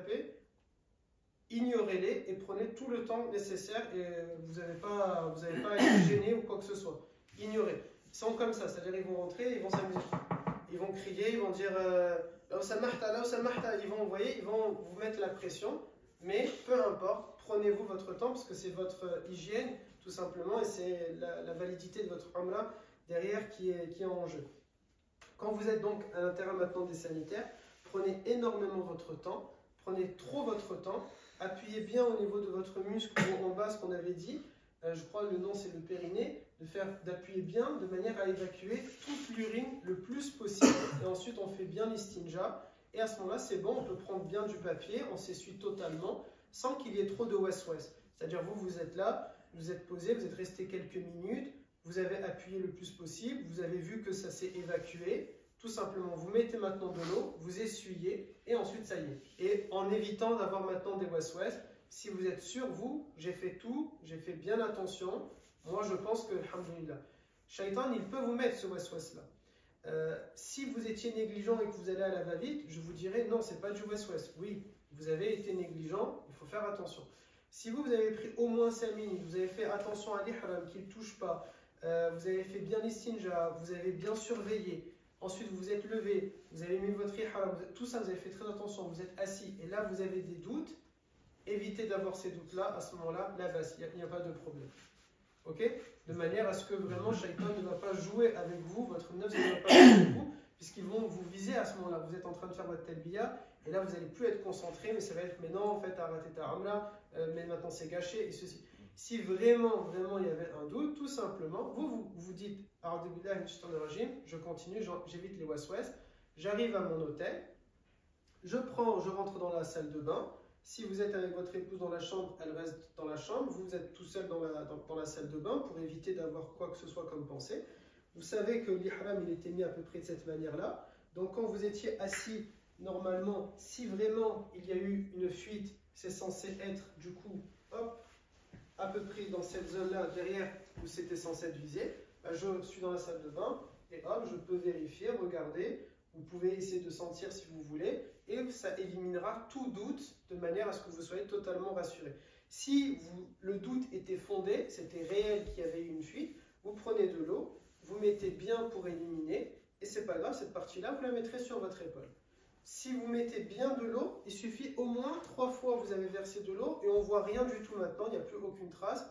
Ignorez-les et prenez tout le temps nécessaire et vous n'avez pas à être gêné ou quoi que ce soit. Ignorez. Ils sont comme ça, c'est-à-dire ils vont rentrer, ils vont s'amuser. Ils vont crier, ils vont dire là où ça marta, ils vont vous mettre la pression, mais peu importe, prenez-vous votre temps parce que c'est votre hygiène tout simplement et c'est la validité de votre umrah derrière qui est en jeu. Quand vous êtes donc à l'intérieur maintenant des sanitaires, prenez énormément votre temps, prenez trop votre temps, appuyez bien au niveau de votre muscle en bas, ce qu'on avait dit, je crois que le nom c'est le périnée, d'appuyer bien de manière à évacuer toute l'urine le plus possible et ensuite on fait bien l'istinja et à ce moment-là c'est bon, on peut prendre bien du papier, on s'essuie totalement sans qu'il y ait trop de waswas. C'est-à-dire vous êtes là, vous êtes posé, vous êtes resté quelques minutes, vous avez appuyé le plus possible, vous avez vu que ça s'est évacué, tout simplement vous mettez maintenant de l'eau, vous essuyez et ensuite ça y est. Et en évitant d'avoir maintenant des waswas, si vous êtes sûr, j'ai fait tout, j'ai fait bien attention, moi je pense que, alhamdoulilah, Shaitan il peut vous mettre ce waswas là. Si vous étiez négligent et que vous allez à la va-vite, je vous dirais non, c'est pas du waswas. Oui, vous avez été négligent, il faut faire attention. Si vous avez pris au moins 5 minutes, vous avez fait attention à l'ihram, qu'il ne touche pas, vous avez fait bien l'istinja, vous avez bien surveillé, ensuite vous vous êtes levé, vous avez mis votre ihram, tout ça vous avez fait très attention, vous êtes assis et là vous avez des doutes, évitez d'avoir ces doutes-là, à ce moment-là, la base, il n'y a pas de problème. Ok? De manière à ce que vraiment Shaitan ne va pas jouer avec vous, votre neuf ne va pas jouer avec vous, puisqu'ils vont vous viser à ce moment-là. Vous êtes en train de faire votre talbiya, et là vous n'allez plus être concentré, mais ça va être, mais non, en fait, t'as raté ta ramla, mais maintenant c'est gâché, et ceci. Si vraiment il y avait un doute, tout simplement, vous dites, je continue, j'évite les waswas, j'arrive à mon hôtel, je rentre dans la salle de bain. Si vous êtes avec votre épouse dans la chambre, elle reste dans la chambre. Vous êtes tout seul dans la salle de bain pour éviter d'avoir quoi que ce soit comme pensée. Vous savez que l'ihram il était mis à peu près de cette manière-là. Donc quand vous étiez assis, normalement, si vraiment il y a eu une fuite, c'est censé être du coup, hop, à peu près dans cette zone-là, derrière où c'était censé être visé. Je suis dans la salle de bain et hop, je peux vérifier, regarder. Vous pouvez essayer de sentir si vous voulez et ça éliminera tout doute de manière à ce que vous soyez totalement rassuré. Si le doute était fondé, c'était réel qu'il y avait eu une fuite, vous prenez de l'eau, vous mettez bien pour éliminer et c'est pas grave, cette partie-là, vous la mettrez sur votre épaule. Si vous mettez bien de l'eau, il suffit au moins 3 fois vous avez versé de l'eau et on voit rien du tout maintenant, il n'y a plus aucune trace,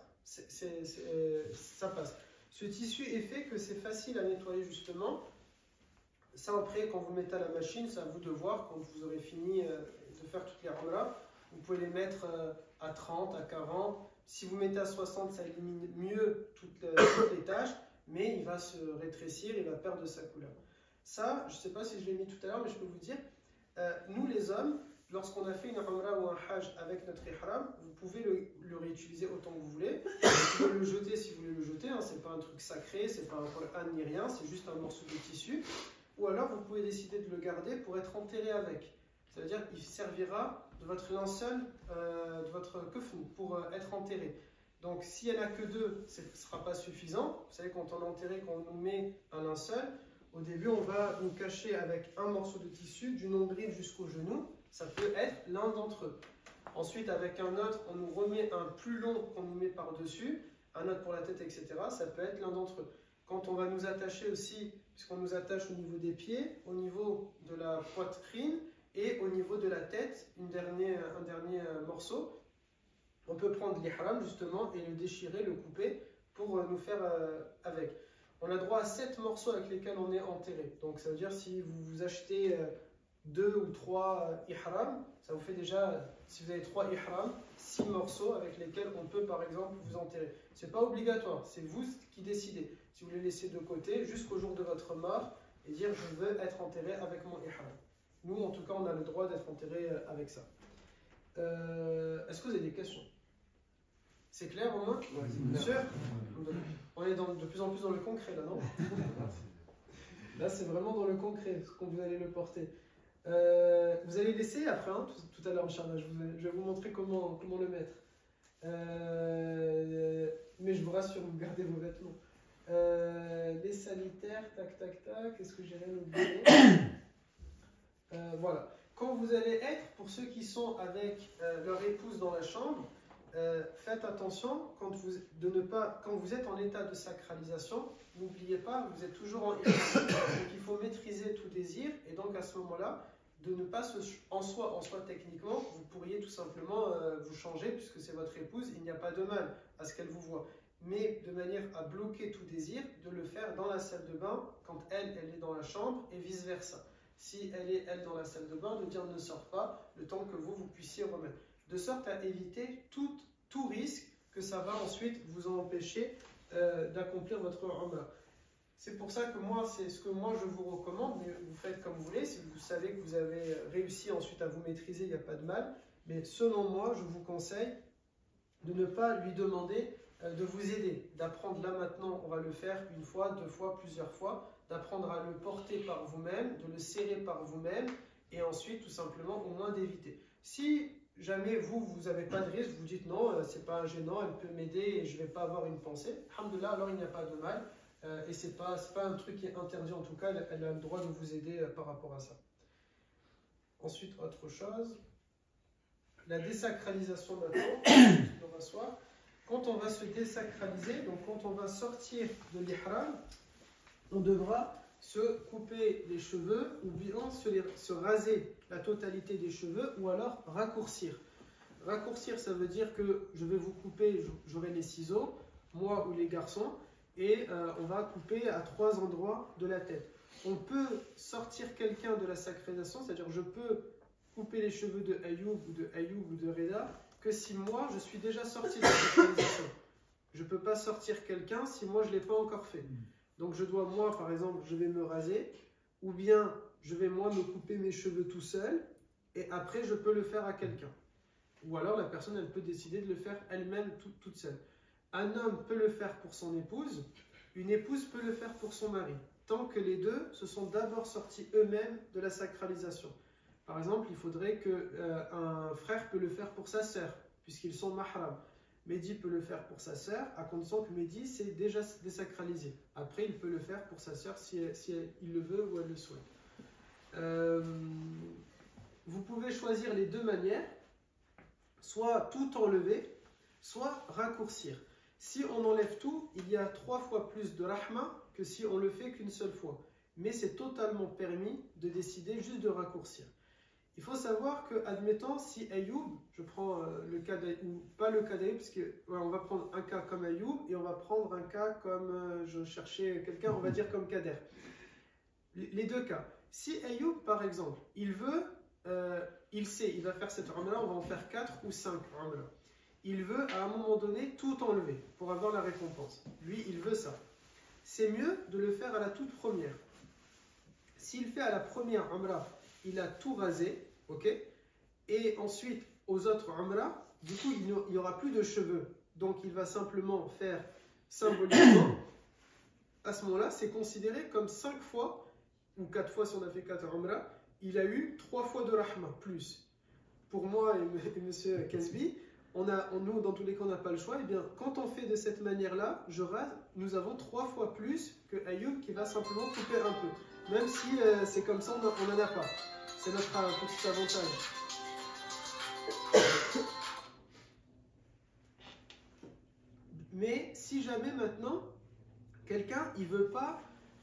ça passe. Ce tissu est fait que c'est facile à nettoyer justement. Ça après, quand vous mettez à la machine, c'est à vous de voir, quand vous aurez fini de faire toutes les ramlas, vous pouvez les mettre à 30, à 40. Si vous mettez à 60, ça élimine mieux toutes les tâches, mais il va se rétrécir, il va perdre de sa couleur. Ça, je ne sais pas si je l'ai mis tout à l'heure, mais je peux vous dire, nous les hommes, lorsqu'on a fait une umrah ou un hajj avec notre ihram, vous pouvez le réutiliser autant que vous voulez. Vous pouvez le jeter si vous voulez le jeter, hein, c'est pas un truc sacré, c'est pas un Coran ni rien, c'est juste un morceau de tissu. Ou alors vous pouvez décider de le garder pour être enterré avec. C'est-à-dire qu'il servira de votre linceul, de votre kefn pour être enterré. Donc s'il n'y en a que 2, ce ne sera pas suffisant. Vous savez, quand on est enterré, quand on nous met un linceul, au début on va nous cacher avec un morceau de tissu du nombril jusqu'au genou. Ça peut être l'un d'entre eux. Ensuite avec un autre, on nous remet un plus long qu'on nous met par-dessus, un autre pour la tête, etc. Ça peut être l'un d'entre eux. Quand on va nous attacher aussi, puisqu'on nous attache au niveau des pieds, au niveau de la poitrine et au niveau de la tête, un dernier morceau, on peut prendre l'ihram justement et le déchirer, le couper pour nous faire avec. On a droit à 7 morceaux avec lesquels on est enterré. Donc ça veut dire si vous achetez 2 ou 3 ihrams, ça vous fait déjà, si vous avez 3 ihrams, 6 morceaux avec lesquels on peut par exemple vous enterrer. Ce n'est pas obligatoire, c'est vous qui décidez. Si vous les laissez de côté jusqu'au jour de votre mort et dire je veux être enterré avec mon ihram. Nous en tout cas on a le droit d'être enterré avec ça. Est-ce que vous avez des questions? C'est clair au moins? Bien sûr. On est de plus en plus dans le concret là, non? Là c'est vraiment dans le concret, ce qu'on vous allez le porter. Vous allez laisser après, hein, tout à l'heure, Inch'Allah, je vais vous montrer comment le mettre. Mais je vous rassure, vous gardez vos vêtements. Les sanitaires, tac, tac, tac, est-ce que j'ai rien oublié? Voilà. Quand vous allez être, pour ceux qui sont avec leur épouse dans la chambre, faites attention quand vous êtes en état de sacralisation, n'oubliez pas, vous êtes toujours en état. Donc il faut maîtriser tout désir, et donc à ce moment-là, de ne pas en soi techniquement, vous pourriez tout simplement vous changer, puisque c'est votre épouse, il n'y a pas de mal à ce qu'elle vous voit. Mais de manière à bloquer tout désir, de le faire dans la salle de bain, quand elle est dans la chambre, et vice-versa. Si elle est, elle, dans la salle de bain, de dire ne sort pas, le temps que vous puissiez remettre. De sorte à éviter tout risque que ça va ensuite vous empêcher d'accomplir votre umrah. C'est pour ça que c'est ce que moi je vous recommande, mais vous faites comme vous voulez. Si vous savez que vous avez réussi ensuite à vous maîtriser, il n'y a pas de mal. Mais selon moi, je vous conseille de ne pas lui demander de vous aider, d'apprendre là maintenant, on va le faire une fois, deux fois, plusieurs fois, d'apprendre à le porter par vous-même, de le serrer par vous-même, et ensuite tout simplement au moins d'éviter. Si jamais vous n'avez pas de risque, vous dites non, c'est pas gênant, elle peut m'aider et je ne vais pas avoir une pensée, alhamdoulilah, alors il n'y a pas de mal, et c'est pas un truc qui est interdit en tout cas, elle a le droit de vous aider par rapport à ça. Ensuite, autre chose, la désacralisation maintenant, quand on va se désacraliser, donc quand on va sortir de l'ihram, on devra se couper les cheveux ou bien se raser la totalité des cheveux ou alors raccourcir. Raccourcir, ça veut dire que je vais vous couper, j'aurai les ciseaux, moi ou les garçons, et on va couper à 3 endroits de la tête. On peut sortir quelqu'un de la sacralisation, c'est-à-dire je peux couper les cheveux de Ayoub ou de Reda que si moi je suis déjà sorti de la sacralisation. Je ne peux pas sortir quelqu'un si moi je ne l'ai pas encore fait. Donc je dois, moi par exemple, je vais me raser, ou bien je vais moi me couper mes cheveux tout seul, et après je peux le faire à quelqu'un. Ou alors la personne elle peut décider de le faire elle-même toute seule. Un homme peut le faire pour son épouse, une épouse peut le faire pour son mari, tant que les deux se sont d'abord sortis eux-mêmes de la sacralisation. Par exemple, il faudrait qu'un frère peut le faire pour sa sœur, puisqu'ils sont mahram. Mehdi peut le faire pour sa sœur, à condition que Mehdi s'est déjà désacralisé. Après, il peut le faire pour sa sœur si il le veut ou elle le souhaite. Vous pouvez choisir les deux manières, soit tout enlever, soit raccourcir. Si on enlève tout, il y a 3 fois plus de rahma que si on le fait qu'une seule fois. Mais c'est totalement permis de décider juste de raccourcir. Il faut savoir que, admettons, si Ayoub, je prends le cas d'Ayoub, pas le cas d'Ayoub, parce que on va prendre un cas comme Ayoub et on va prendre un cas comme, je cherchais quelqu'un, on va dire comme Kader. Les deux cas. Si Ayoub, par exemple, il veut, il sait, il va faire cette umrah, on va en faire 4 ou 5 umrah. Il veut à un moment donné tout enlever pour avoir la récompense. Lui, il veut ça. C'est mieux de le faire à la toute première. S'il fait à la première umrah, il a tout rasé, ok, et ensuite aux autres umrah, du coup il n'y aura plus de cheveux, donc il va simplement faire symboliquement. À ce moment-là, c'est considéré comme 5 fois ou 4 fois si on a fait 4 umrah, il a eu 3 fois de rahma plus. Pour moi et monsieur Kasbi, nous dans tous les cas on n'a pas le choix. Et bien quand on fait de cette manière-là, je rase, nous avons 3 fois plus que Ayoub qui va simplement couper un peu. Même si c'est comme ça, on n'en a pas. C'est notre petit avantage. Mais si jamais maintenant, quelqu'un, il ne veut pas,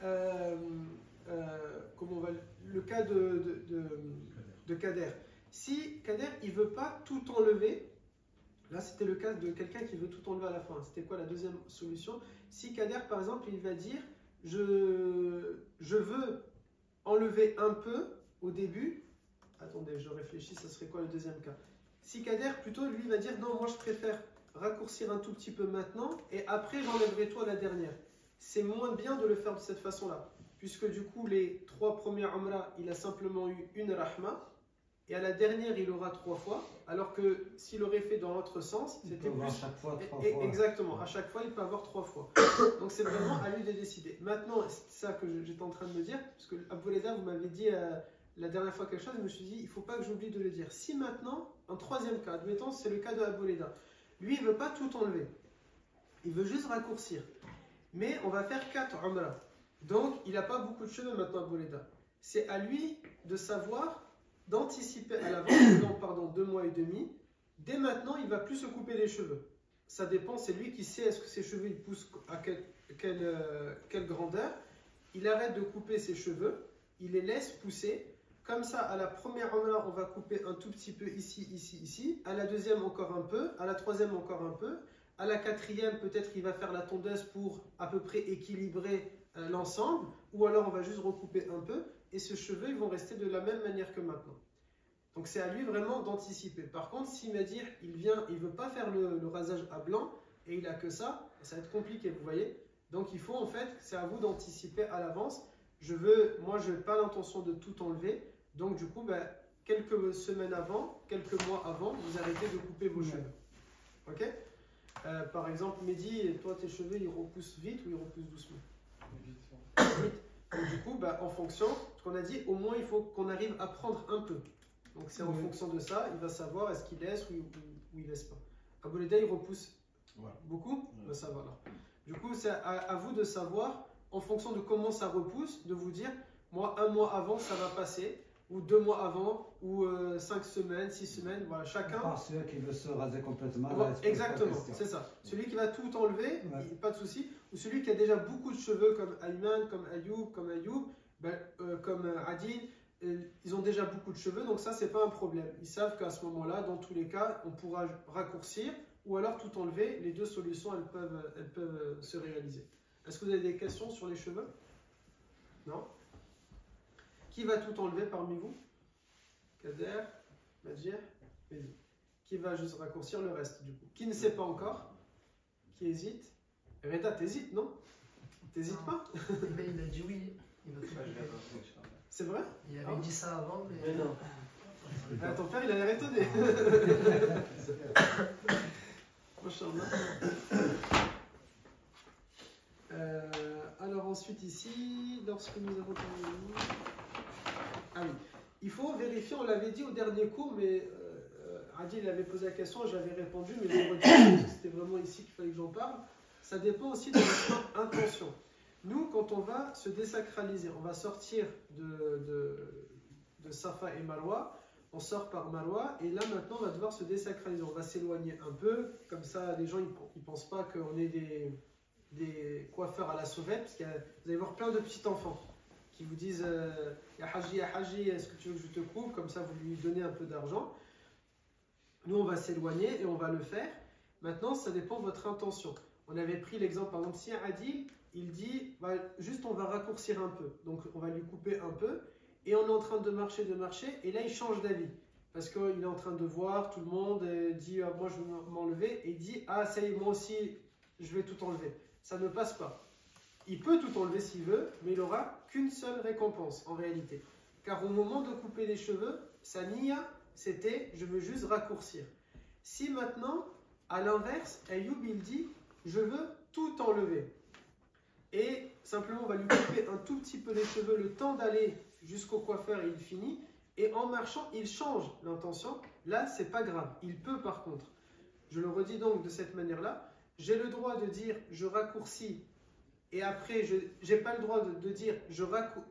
comment on va, le cas de Kader. Si Kader, il ne veut pas tout enlever, là c'était le cas de quelqu'un qui veut tout enlever à la fin. C'était quoi la deuxième solution? Si Kader, par exemple, il va dire, je veux enlever un peu au début. Attendez, je réfléchis, ça serait quoi le deuxième cas? Si Kader, plutôt, lui, va dire non, moi je préfère raccourcir un tout petit peu maintenant et après j'enlèverai toi la dernière. C'est moins bien de le faire de cette façon-là, puisque du coup, les 3 premières umrah, il a simplement eu une rahma et à la dernière, il aura 3 fois, alors que s'il aurait fait dans l'autre sens, c'était plus. À chaque fois, 3 fois. Exactement, à chaque fois, il peut avoir 3 fois. Donc c'est vraiment à lui de décider. Maintenant, c'est ça que j'étais en train de me dire, parce que Abou Leda, vous m'avez dit la dernière fois quelque chose, je me suis dit, il ne faut pas que j'oublie de le dire. Si maintenant, en troisième cas, admettons, c'est le cas de Abou Leda, lui, il ne veut pas tout enlever, il veut juste raccourcir. Mais on va faire 4 umrah. Donc, il n'a pas beaucoup de cheveux maintenant, Abou Leda. c'est à lui de savoir, d'anticiper à l'avance, non, pardon, 2 mois et demi. Dès maintenant, il ne va plus se couper les cheveux. Ça dépend, c'est lui qui sait est-ce que ses cheveux ils poussent à quelle grandeur. Il arrête de couper ses cheveux, il les laisse pousser. Comme ça, à la première omra, on va couper un tout petit peu ici, ici, ici. À la deuxième, encore un peu. À la troisième, encore un peu. À la quatrième, peut-être il va faire la tondeuse pour à peu près équilibrer l'ensemble. Ou alors, on va juste recouper un peu. Et ces cheveux, ils vont rester de la même manière que maintenant. Donc, c'est à lui vraiment d'anticiper. Par contre, s'il m'a dit, il ne veut pas faire le rasage à blanc et il n'a que ça va être compliqué, vous voyez. Donc, il faut en fait, c'est à vous d'anticiper à l'avance. Moi, je n'ai pas l'intention de tout enlever. Donc, du coup, quelques semaines avant, quelques mois avant, vous arrêtez de couper vos cheveux. Ok? Par exemple, Mehdi, toi, tes cheveux, ils repoussent vite ou ils repoussent doucement? Vite. Donc, du coup, en fonction, ce qu'on a dit, au moins, il faut qu'on arrive à prendre un peu. Donc, c'est en fonction de ça, il va savoir est-ce qu'il laisse ou il ne laisse pas. Abou Leda, il repousse beaucoup? Ça va alors. Du coup, c'est à vous de savoir, en fonction de comment ça repousse, de vous dire, moi, 1 mois avant, ça va passer. Ou 2 mois avant, ou 5 semaines, 6 semaines, voilà, chacun. Par celui qui veut se raser complètement. Voilà, exactement, c'est ça. Celui qui va tout enlever, pas de souci. Ou celui qui a déjà beaucoup de cheveux, comme Ayman, comme Ayoub, comme Adil, ils ont déjà beaucoup de cheveux, donc ça, c'est pas un problème. Ils savent qu'à ce moment-là, dans tous les cas, on pourra raccourcir ou alors tout enlever. Les deux solutions, elles peuvent se réaliser. Est-ce que vous avez des questions sur les cheveux? Non? Qui va tout enlever parmi vous? Kader, Majir, Mehdi. Qui va juste raccourcir le reste du coup? Qui ne sait pas encore? Qui hésite? Reda, t'hésites, non? T'hésites pas? Mais il a dit oui. Il va tout C'est vrai? Il avait dit ça avant, mais non. Ton père, il a l'air étonné. Alors ensuite ici, lorsque nous avons terminé... Ah oui, il faut vérifier, on l'avait dit au dernier cours, mais Adil avait posé la question, j'avais répondu, mais je redis parce que c'était vraiment ici qu'il fallait que j'en parle. Ça dépend aussi de notre intention. Nous, quand on va se désacraliser, on va sortir de Safa et Marwa, on sort par Marwa, et là maintenant on va devoir se désacraliser. On va s'éloigner un peu, comme ça les gens ils pensent pas qu'on est des coiffeurs à la sauvette, parce que vous allez voir plein de petits enfants qui vous disent Ya Haji, est-ce que tu veux que je te coupe? Comme ça, vous lui donnez un peu d'argent. Nous, on va s'éloigner et on va le faire. Maintenant, ça dépend de votre intention. On avait pris l'exemple, par exemple, si Adil, il dit juste on va raccourcir un peu. Donc, on va lui couper un peu. Et on est en train de marcher, et là, il change d'avis. Parce qu'il est en train de voir tout le monde, et dit moi, je vais m'enlever. Et il dit ça y est, moi aussi, je vais tout enlever. Ça ne passe pas. Il peut tout enlever s'il veut, mais il n'aura qu'une seule récompense en réalité. Car au moment de couper les cheveux, sa niya, c'était je veux juste raccourcir. Si maintenant, à l'inverse, Ayoub il dit je veux tout enlever. Et simplement on va lui couper un tout petit peu les cheveux, le temps d'aller jusqu'au coiffeur et il finit. Et en marchant, il change l'intention. Là, c'est pas grave. Il peut par contre. Je le redis donc de cette manière-là. J'ai le droit de dire je raccourcis. Et après, je n'ai pas le droit de dire je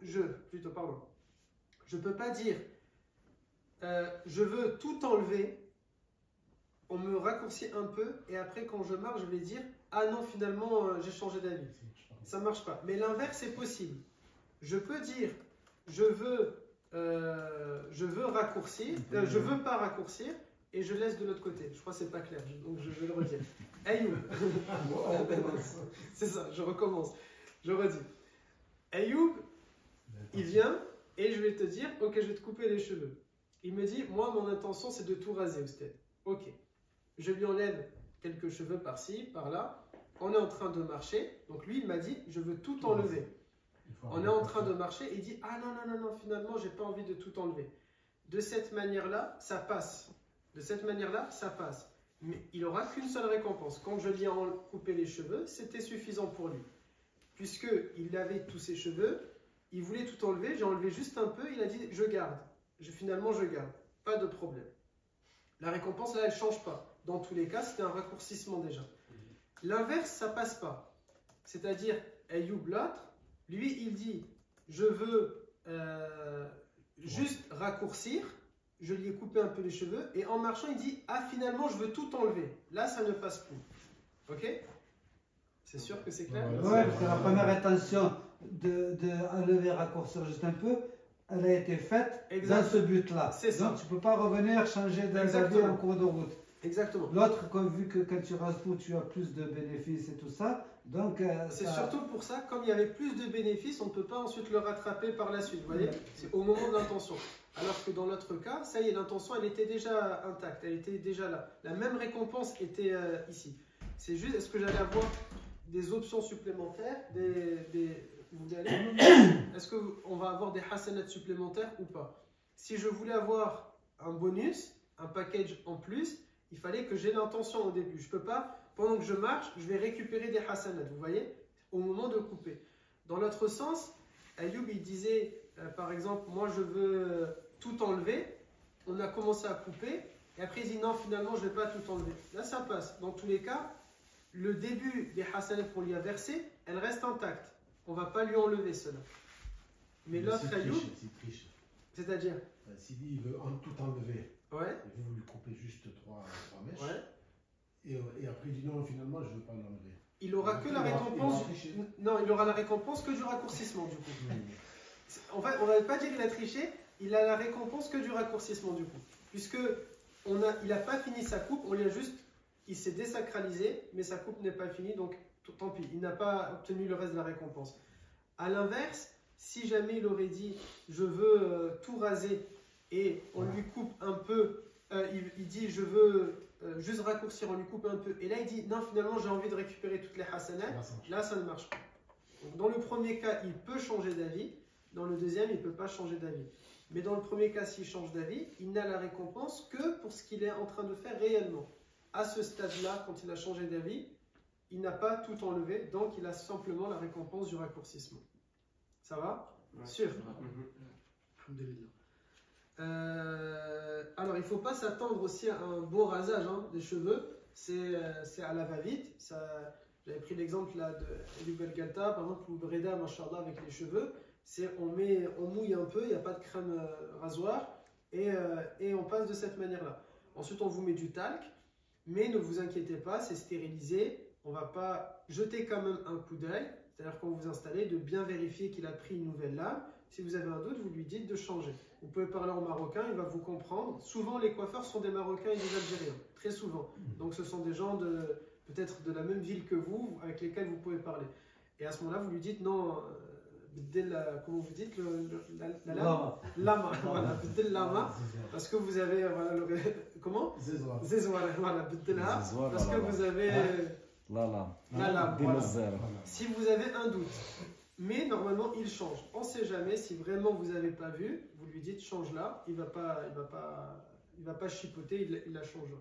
peux pas dire je veux tout enlever, on me raccourcit un peu et après quand je marche, je vais dire ah non, finalement j'ai changé d'avis. Ça ne marche pas. Mais l'inverse est possible. Je peux dire je veux raccourcir, je veux pas raccourcir et je laisse de l'autre côté. Je crois que c'est pas clair, donc je vais le redire. Ayoub. C'est ça, je recommence. Je redis. Ayoub, il vient et je vais te dire, ok, je vais te couper les cheveux. Il me dit, moi, mon intention, c'est de tout raser, Oustad. Ok. Je lui enlève quelques cheveux par-ci, par-là. On est en train de marcher. Donc lui, il m'a dit, je veux tout enlever. On est en train de marcher et il dit, ah non, finalement, j'ai pas envie de tout enlever. De cette manière-là, ça passe. De cette manière-là, ça passe. Mais il n'aura qu'une seule récompense. Quand je lui ai coupé les cheveux, c'était suffisant pour lui. Puisqu'il avait tous ses cheveux, il voulait tout enlever, j'ai enlevé juste un peu, il a dit je garde. Finalement, je garde. Pas de problème. La récompense, là, elle ne change pas. Dans tous les cas, c'était un raccourcissement déjà. L'inverse, ça ne passe pas. C'est-à-dire, Ayoub l'autre, lui, il dit je veux juste raccourcir, je lui ai coupé un peu les cheveux, et en marchant, il dit « Ah, finalement, je veux tout enlever. » Là, ça ne passe plus. Ok? C'est sûr que c'est clair? Oui, parce que la première intention de enlever, raccourcir juste un peu, elle a été faite dans ce but-là. C'est ça. Donc tu ne peux pas revenir changer d'avis en cours de route. Exactement. L'autre, vu que quand tu rases tout, tu as plus de bénéfices et tout ça, donc c'est surtout pour ça, comme il y avait plus de bénéfices, on ne peut pas ensuite le rattraper par la suite. Vous voyez, c'est au moment de l'intention. Alors que dans l'autre cas, ça y est, l'intention, elle était déjà intacte, elle était déjà là. La même récompense était ici. C'est juste, est-ce que j'allais avoir des options supplémentaires, est-ce qu'on va avoir des hasanats supplémentaires ou pas? Si je voulais avoir un bonus, un package en plus, il fallait que j'ai l'intention au début. Je ne peux pas, pendant que je marche, je vais récupérer des hasanats, vous voyez, au moment de couper. Dans l'autre sens, Ayoub, il disait, par exemple, moi je veux tout enlever. On a commencé à couper, et après il dit non, finalement je ne vais pas tout enlever. Là, ça passe. Dans tous les cas, le début des hasanats qu'on lui a versés, elle reste intacte. On ne va pas lui enlever cela. Mais l'autre Ayoub, c'est-à-dire, s'il dit il veut tout enlever, ouais. Et vous lui coupez juste trois mèches, Ouais. et après il dit non, finalement je ne veux pas l'enlever. Il aura que la récompense. Non, il aura la récompense que du raccourcissement du coup. En fait, on ne va pas dire qu'il a triché, il a la récompense que du raccourcissement du coup. Puisque il n'a pas fini sa coupe, il s'est désacralisé, mais sa coupe n'est pas finie, donc tant pis, il n'a pas obtenu le reste de la récompense. A l'inverse, si jamais il aurait dit je veux tout raser et on lui coupe un peu, il dit je veux juste raccourcir, on lui coupe un peu, et là il dit non, finalement j'ai envie de récupérer toutes les hasanats, là ça ne marche pas. Donc, dans le premier cas, il peut changer d'avis, dans le deuxième, il ne peut pas changer d'avis. Mais dans le premier cas, s'il change d'avis, il n'a la récompense que pour ce qu'il est en train de faire réellement. À ce stade-là, quand il a changé d'avis, il n'a pas tout enlevé, donc il a simplement la récompense du raccourcissement. Ça va? Ouais. Sûr. Alors, il ne faut pas s'attendre aussi à un beau rasage des cheveux. C'est à la va-vite. J'avais pris l'exemple là de Belgalta, par exemple, ou Breda, Machallah, avec les cheveux. On mouille un peu, il n'y a pas de crème rasoir, et on passe de cette manière-là. Ensuite, on vous met du talc, mais ne vous inquiétez pas, c'est stérilisé. On ne va pas jeter quand même un coup d'œil, c'est-à-dire quand vous vous installez, de bien vérifier qu'il a pris une nouvelle lame. Si vous avez un doute, vous lui dites de changer. Vous pouvez parler en marocain, il va vous comprendre. Souvent, les coiffeurs sont des Marocains et des Algériens, très souvent. Donc, ce sont des gens peut-être de la même ville que vous, avec lesquels vous pouvez parler. Et à ce moment-là, vous lui dites non, comment vous dites la lame? Lama, voilà, lama, parce que vous avez, comment? Zezouar, voilà, parce que vous avez la lame, voilà. Si vous avez un doute, mais normalement il change. On ne sait jamais, si vraiment vous n'avez pas vu, vous lui dites change là, il va pas chipoter, il la changera.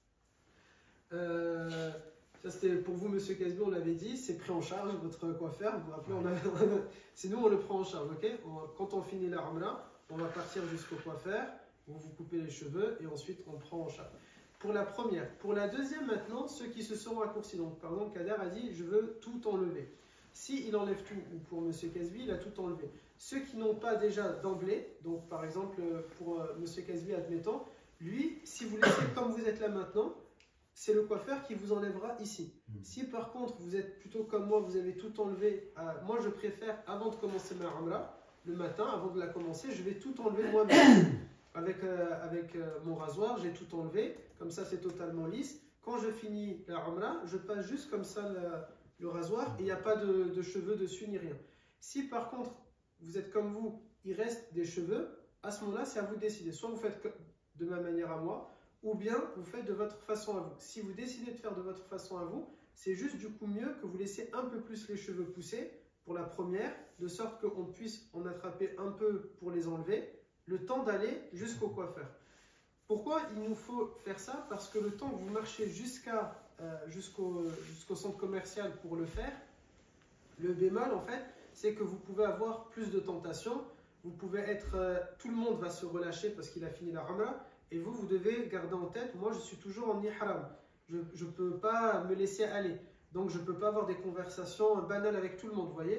Ça c'était pour vous, monsieur Casby, on l'avait dit, c'est pris en charge, votre coiffeur, vous vous rappelez, c'est nous on le prend en charge, ok? Quand on finit la Umrah, on va partir jusqu'au coiffeur, vous coupez les cheveux et ensuite on prend en charge. Pour la première. Pour la deuxième maintenant, ceux qui se sont raccourcis, donc par exemple Kader a dit je veux tout enlever. S'il enlève tout, ou pour monsieur Casby, il a tout enlevé. Ceux qui n'ont pas déjà d'emblée, donc par exemple pour monsieur Casby, admettons, lui, si vous laissez comme vous êtes là maintenant, c'est le coiffeur qui vous enlèvera ici. Si par contre vous êtes plutôt comme moi, vous avez tout enlevé, moi je préfère avant de commencer ma Umrah, le matin, avant de la commencer, je vais tout enlever moi-même. Avec mon rasoir, j'ai tout enlevé, comme ça c'est totalement lisse. Quand je finis la Umrah, je passe juste comme ça le rasoir et il n'y a pas de cheveux dessus ni rien. Si par contre vous êtes comme vous, il reste des cheveux, à ce moment-là c'est à vous de décider. Soit vous faites de ma manière à moi, ou bien vous faites de votre façon à vous. Si vous décidez de faire de votre façon à vous, c'est juste du coup mieux que vous laissez un peu plus les cheveux pousser pour la première, de sorte qu'on puisse en attraper un peu pour les enlever, le temps d'aller jusqu'au coiffeur. Pourquoi il nous faut faire ça? Parce que le temps que vous marchez jusqu'au centre commercial pour le faire, le bémol en fait, c'est que vous pouvez avoir plus de tentations, vous pouvez être, tout le monde va se relâcher parce qu'il a fini la Umrah, et vous devez garder en tête, moi je suis toujours en ihram, je ne peux pas me laisser aller, donc je ne peux pas avoir des conversations banales avec tout le monde, vous voyez.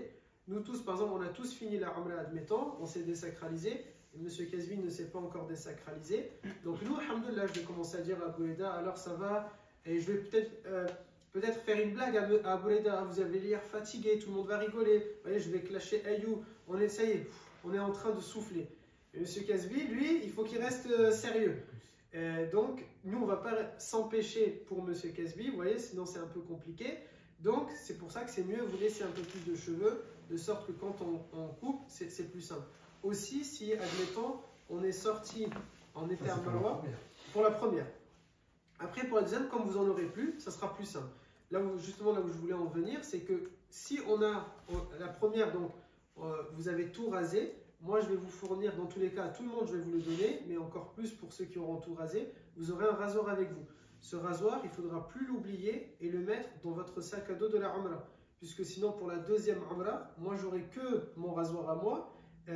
Nous tous, par exemple, on a tous fini la Umrah, admettons, on s'est désacralisé. Et M. Kazvi ne s'est pas encore désacralisé. Donc nous, alhamdoulilah, je vais commencer à dire à Abou Reda, alors ça va. Et je vais peut-être faire une blague à Abou Reda. Vous avez l'air fatigué, tout le monde va rigoler. Vous voyez, je vais clasher Ayou. On est, ça y est, on est en train de souffler. Et M. Kazvi, lui, il faut qu'il reste sérieux. Donc, nous, on ne va pas s'empêcher pour M. Kazvi, vous voyez, sinon c'est un peu compliqué. Donc, c'est pour ça que c'est mieux vous laisser un peu plus de cheveux, de sorte que quand on coupe, c'est plus simple. Aussi, si, admettons, on est sorti en été à Marwa, pour la première. Après, pour la deuxième, comme vous en aurez plus, ça sera plus simple. Là où, justement, là où je voulais en venir, c'est que si on a la première, donc, vous avez tout rasé, moi, je vais vous fournir, dans tous les cas, à tout le monde, je vais vous le donner, mais encore plus pour ceux qui auront tout rasé, vous aurez un rasoir avec vous. Ce rasoir, il ne faudra plus l'oublier et le mettre dans votre sac à dos de la Umrah. Puisque sinon, pour la deuxième Umrah, moi, j'aurai que mon rasoir à moi,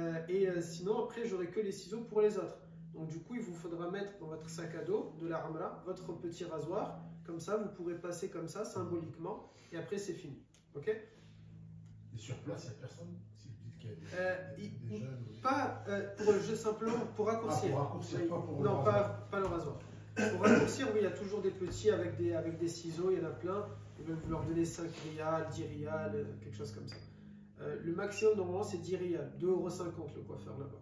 sinon, après, j'aurai que les ciseaux pour les autres. Donc, du coup, il vous faudra mettre dans votre sac à dos de la Umrah votre petit rasoir. Comme ça, vous pourrez passer comme ça, symboliquement, et après, c'est fini. Ok ? Et sur place, il n'y a personne? Si vous dites qu'il y a des jeunes ou des... Pas pour le jeu, simplement pour raccourcir. pour raccourcir, Oui. pas pour Non, le rasoir. pas le rasoir. Pour raccourcir, oui, il y a toujours des petits avec des ciseaux, il y en a plein. Ils veulent vous leur donner 5 rials, 10 rials, quelque chose comme ça. Le maximum, normalement, c'est 10 rials, 2,50 € le coiffeur là-bas.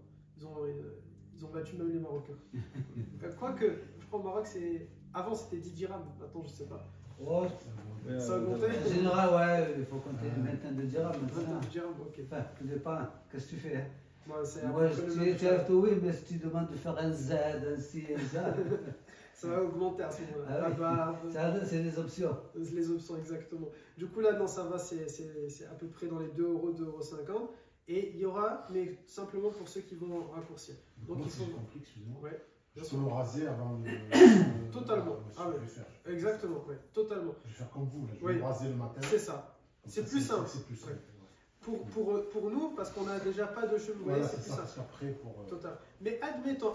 Ils ont battu même les Marocains. Quoique, je crois au Maroc, avant c'était 10 dirhams, maintenant je ne sais pas. Oh, Ça a augmenté? en général, ouais, il faut compter une vingtaine de dirhams maintenant. 22 dirhams, ok. Enfin, tout dépend, qu'est-ce que tu fais? Hein? Ouais, c'est Moi, à peu près le même tu as tout, oui, mais si tu demandes de faire un Z, un ci, un ça, Ça va augmenter à ce moment-là. Ah La oui. barbe, c'est des options. les options, exactement. Du coup, là, non, ça va, c'est à peu près dans les 2 €, 2,50 €. Et il y aura, mais simplement pour ceux qui vont raccourcir. Donc, Moi, ils si sont. j'ai compris, excuse-moi. Ouais, Je peux me raser avant Totalement. Ah ouais. Je vais faire. exactement, ouais, totalement. Je vais faire comme vous, là. Je vais Oui. me raser le matin. C'est ça. Comme C'est ça, plus simple. C'est plus simple. Ouais. Pour nous, parce qu'on n'a déjà pas de cheveux, vous voyez, Voilà, c'est c'est plus ça, simple. parce qu'après, pour. Total. Mais admettons,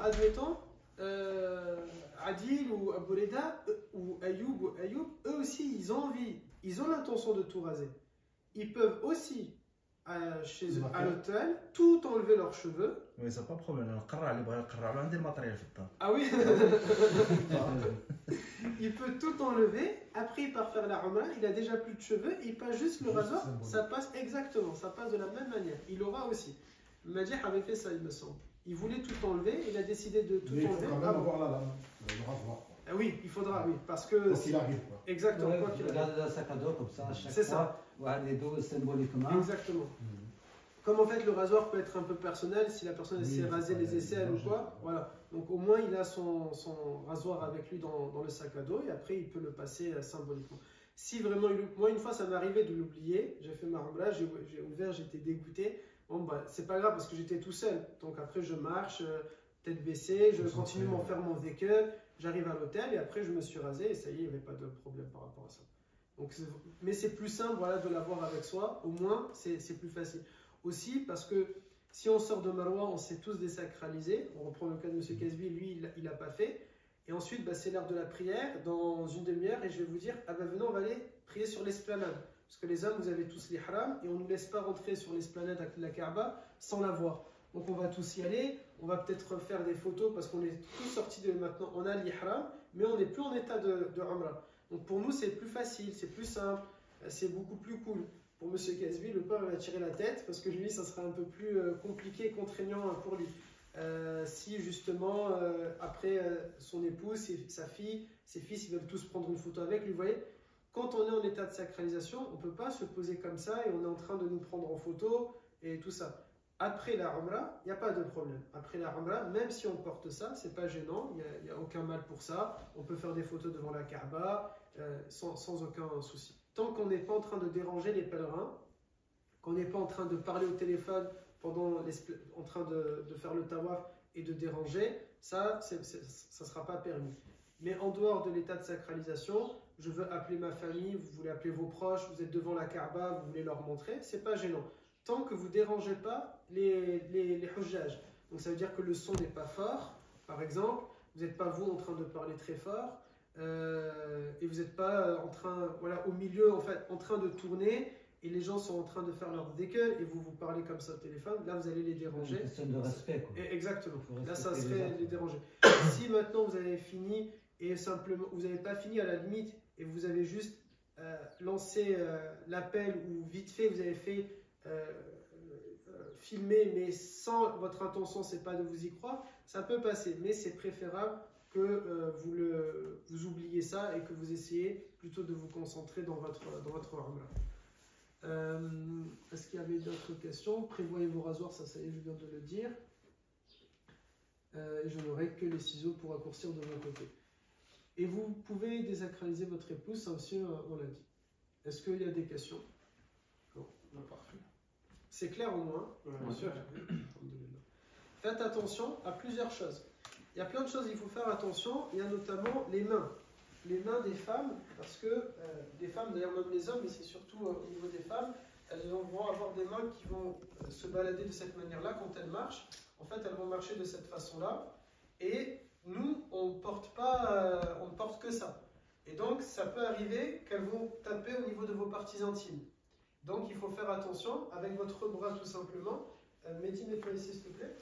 Adil ou Abou Reda ou Ayoub, eux aussi, ils ont envie, ils ont l'intention de tout raser. Ils peuvent aussi, chez eux, à l'hôtel, tout enlever leurs cheveux. Oui, c'est pas de problème. القرع اللي بغى يقرع له عندي الماتريال في الدار. Ah oui. Il peut tout enlever, après il part faire la Umrah, il a déjà plus de cheveux, il passe juste le Juste rasoir, symbolique. ça passe exactement, ça passe de la même manière. Il aura aussi. Madjah avait fait ça, il me semble. Il voulait tout enlever, il a décidé de tout Mais il faut enlever. quand même avant. avoir la lame, le rasoir. Quoi. Ah oui, il faudra, oui, parce que. Quoi qu'il arrive, quoi. Exactement, Ouais, quoi qu'il arrive. regarde dans le sac à dos comme ça, à chaque C'est fois. ça. Ouais, les dos symboliquement. Exactement. Comme en fait le rasoir peut être un peu personnel, si la personne Oui, s'est rasé c'est les pas aisselles ou mélanger, quoi, quoi. voilà. Donc au moins il a son rasoir avec lui dans le sac à dos et après il peut le passer symboliquement. Si vraiment, moi une fois ça m'est arrivé de l'oublier, j'ai fait ma Umrah, j'ai ouvert, j'étais dégoûté. Bon bah c'est pas grave parce que j'étais tout seul. Donc après je marche, tête baissée, je continue m'en faire mon véhicule, j'arrive à l'hôtel et après je me suis rasé et ça y est, il n'y avait pas de problème par rapport à ça. Donc, mais c'est plus simple voilà, de l'avoir avec soi, au moins c'est plus facile. Aussi parce que si on sort de Marwa, on s'est tous désacralisés. On reprend le cas de M. Kazbi, lui il l'a pas fait. Et ensuite bah, c'est l'heure de la prière dans une demi-heure et je vais vous dire ah ben venez on va aller prier sur l'esplanade. Parce que les hommes vous avez tous l'ihram et on ne nous laisse pas rentrer sur l'esplanade avec la Kaaba sans la voir. Donc on va tous y aller, on va peut-être faire des photos parce qu'on est tous sortis de maintenant, on a l'ihram, mais on n'est plus en état de Umrah. Donc pour nous c'est plus facile, c'est plus simple, c'est beaucoup plus cool. Pour M. Kazbi, le pauvre va tirer la tête parce que lui ça sera un peu plus compliqué et contraignant pour lui. Si justement après son épouse, sa fille, ses fils ils veulent tous prendre une photo avec lui, vous voyez. Quand on est en état de sacralisation, on ne peut pas se poser comme ça et on est en train de nous prendre en photo et tout ça. Après la Umrah, il n'y a pas de problème. Après la Umrah, même si on porte ça, c'est pas gênant, il n'y a aucun mal pour ça. On peut faire des photos devant la Kaaba sans aucun souci. Tant qu'on n'est pas en train de déranger les pèlerins, qu'on n'est pas en train de parler au téléphone en train de faire le tawaf et de déranger, ça ne sera pas permis. Mais en dehors de l'état de sacralisation, je veux appeler ma famille, vous voulez appeler vos proches, vous êtes devant la Kaaba, vous voulez leur montrer, c'est pas gênant. Tant que vous ne dérangez pas les hujjaj. Donc ça veut dire que le son n'est pas fort, par exemple, vous n'êtes pas vous en train de parler très fort, et vous n'êtes pas en train, voilà, au milieu en fait, en train de tourner, et les gens sont en train de faire leur dhikr et vous parlez comme ça au téléphone, là vous allez les déranger. C'est une question de respect, quoi. Exactement. Faut Là, ça respecter serait les les déranger. Si maintenant vous avez fini et simplement vous n'avez pas fini à la limite et vous avez juste lancé l'appel ou vite fait vous avez fait filmer mais sans votre intention c'est pas de vous y croire, ça peut passer, mais c'est préférable que vous oubliez ça et que vous essayez plutôt de vous concentrer dans votre umrah. Est-ce qu'il y avait d'autres questions? Prévoyez vos rasoirs, ça y est, je viens de le dire. Et je n'aurai que les ciseaux pour raccourcir de mon côté. Et vous pouvez désacraliser votre épouse, ça aussi on l'a dit. Est-ce qu'il y a des questions? Non, parfait. C'est clair au moins? Bien sûr. Faites attention à plusieurs choses. Il y a plein de choses, il faut faire attention. Il y a notamment les mains. Les mains des femmes, parce que les femmes, d'ailleurs même les hommes, mais c'est surtout au niveau des femmes, elles vont avoir des mains qui vont se balader de cette manière-là quand elles marchent. En fait, elles vont marcher de cette façon-là. Et nous, on ne porte que ça. Et donc, ça peut arriver qu'elles vont taper au niveau de vos parties intimes. Donc, il faut faire attention avec votre bras tout simplement. Mehdi, mets-toi ici s'il te plaît.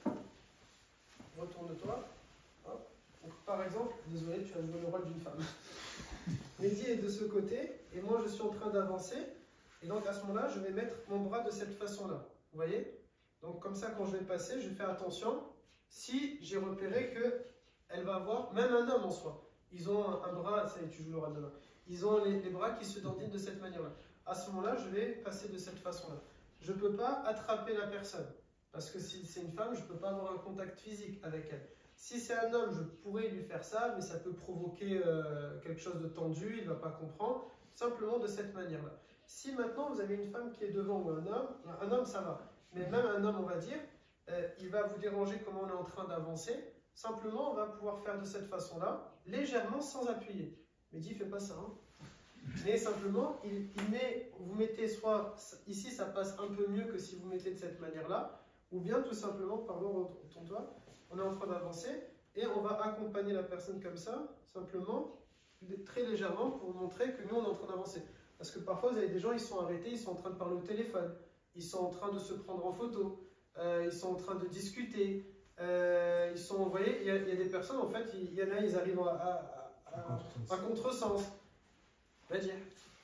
Retourne-toi. Donc, par exemple, désolé, tu as joué le rôle d'une femme. Mehdi est de ce côté et moi je suis en train d'avancer. Et donc à ce moment-là, je vais mettre mon bras de cette façon-là. Vous voyez? Donc comme ça, quand je vais passer, je fais attention. Si j'ai repéré qu'elle va avoir, même un homme en soi, ils ont un bras, ça y est, tu joues le rôle de main. Ils ont les bras qui se dandinent de cette manière-là. À ce moment-là, je vais passer de cette façon-là. Je ne peux pas attraper la personne. Parce que si c'est une femme, je ne peux pas avoir un contact physique avec elle. Si c'est un homme, je pourrais lui faire ça, mais ça peut provoquer quelque chose de tendu, il ne va pas comprendre, simplement de cette manière-là. Si maintenant vous avez une femme qui est devant ou un homme ça va, mais même un homme on va dire, il va vous déranger comme on est en train d'avancer, simplement on va pouvoir faire de cette façon-là, légèrement sans appuyer. Mais dis, fais pas ça, hein. Mais simplement, vous mettez soit ici ça passe un peu mieux que si vous mettez de cette manière-là, ou bien tout simplement, pardon, retourne-toi, on est en train d'avancer et on va accompagner la personne comme ça, simplement, très légèrement pour montrer que nous on est en train d'avancer. Parce que parfois vous avez des gens, ils sont arrêtés, ils sont en train de parler au téléphone, ils sont en train de se prendre en photo, ils sont en train de discuter, vous voyez, il y a des personnes en fait, il y en a, ils arrivent à contresens. Va dire.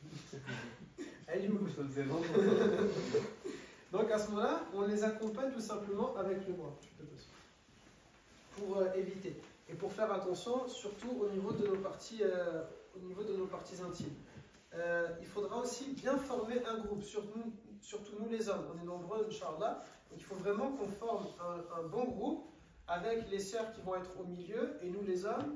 Donc à ce moment-là, on les accompagne tout simplement avec le bras. Pour éviter. Et pour faire attention, surtout au niveau de nos parties, intimes. Il faudra aussi bien former un groupe, surtout nous les hommes. On est nombreux, Inch'Allah. Donc il faut vraiment qu'on forme un bon groupe avec les sœurs qui vont être au milieu et nous les hommes,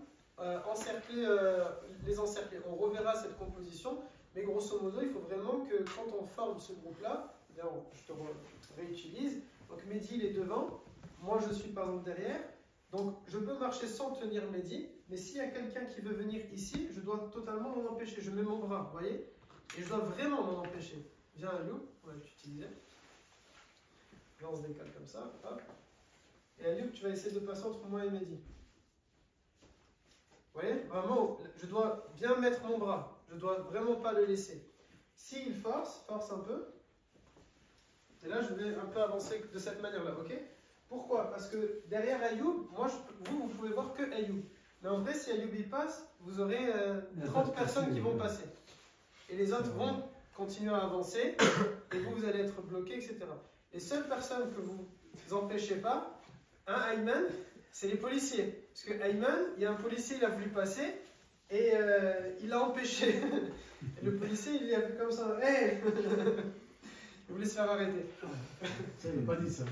les encercler. On reverra cette composition, mais grosso modo, il faut vraiment que quand on forme ce groupe-là, je te réutilise. Donc Mehdi, il est devant, moi je suis par exemple derrière. Donc, je peux marcher sans tenir Mehdi, mais s'il y a quelqu'un qui veut venir ici, je dois totalement m'en empêcher. Je mets mon bras, vous voyez? Et je dois vraiment m'en empêcher. Viens, Alioub, on va l'utiliser. Là, on se décale comme ça. Hop. Et Alioub, tu vas essayer de passer entre moi et Mehdi. Vous voyez? Vraiment, je dois bien mettre mon bras. Je ne dois vraiment pas le laisser. S'il force un peu. Et là, je vais un peu avancer de cette manière-là, ok? Pourquoi? Parce que derrière Ayoub, vous pouvez voir que Ayoub. Mais en vrai, si Ayoub y passe, vous aurez 30 personnes qui vont passer. Et les autres vont continuer à avancer, et vous allez être bloqués, etc. Les seules personnes que vous empêchez pas, Ayman, c'est les policiers. Parce que Ayman, il y a un policier, il a voulu passer, et il l'a empêché. Et le policier, il a fait comme ça, hey. Il voulait se faire arrêter. Ça, il n'a pas dit ça.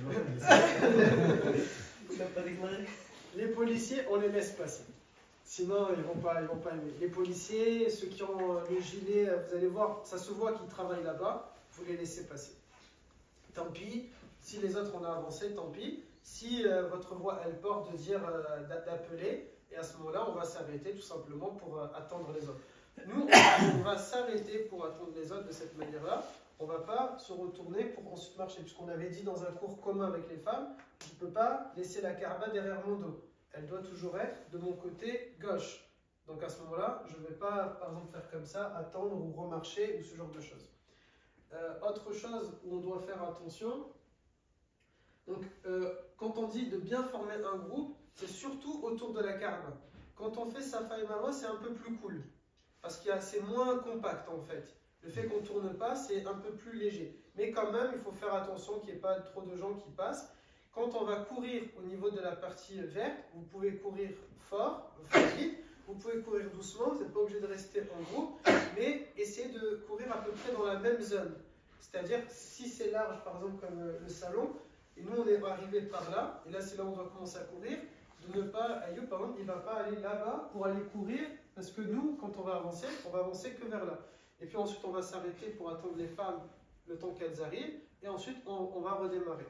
Les policiers, on les laisse passer. Sinon, ils vont pas aimer. Les policiers, ceux qui ont le gilet, vous allez voir, ça se voit qu'ils travaillent là-bas, vous les laissez passer. Tant pis, si les autres on a avancé, tant pis. Si votre voix, elle porte de dire, d'appeler, et à ce moment-là, on va s'arrêter tout simplement pour attendre les autres. Nous, on va s'arrêter pour attendre les autres de cette manière-là. On ne va pas se retourner pour ensuite marcher. Puisqu'on avait dit dans un cours commun avec les femmes, je ne peux pas laisser la Kaaba derrière mon dos. Elle doit toujours être de mon côté gauche. Donc à ce moment-là, je ne vais pas, par exemple, faire comme ça, attendre ou remarcher ou ce genre de choses. Autre chose où on doit faire attention, donc quand on dit de bien former un groupe, c'est surtout autour de la Kaaba. Quand on fait Safa et Marwa, c'est un peu plus cool, parce que c'est moins compact en fait. Le fait qu'on ne tourne pas, c'est un peu plus léger. Mais quand même, il faut faire attention qu'il n'y ait pas trop de gens qui passent. Quand on va courir au niveau de la partie verte, vous pouvez courir fort, vite, vous pouvez courir doucement, vous n'êtes pas obligé de rester en groupe, mais essayez de courir à peu près dans la même zone. C'est-à-dire, si c'est large, par exemple, comme le salon, et nous on est arrivé par là, et là c'est là où on doit commencer à courir, de ne pas, Ayoub par exemple, il ne va pas aller là-bas pour aller courir, parce que nous, quand on va avancer que vers là. Et puis ensuite on va s'arrêter pour attendre les femmes le temps qu'elles arrivent, et ensuite on va redémarrer.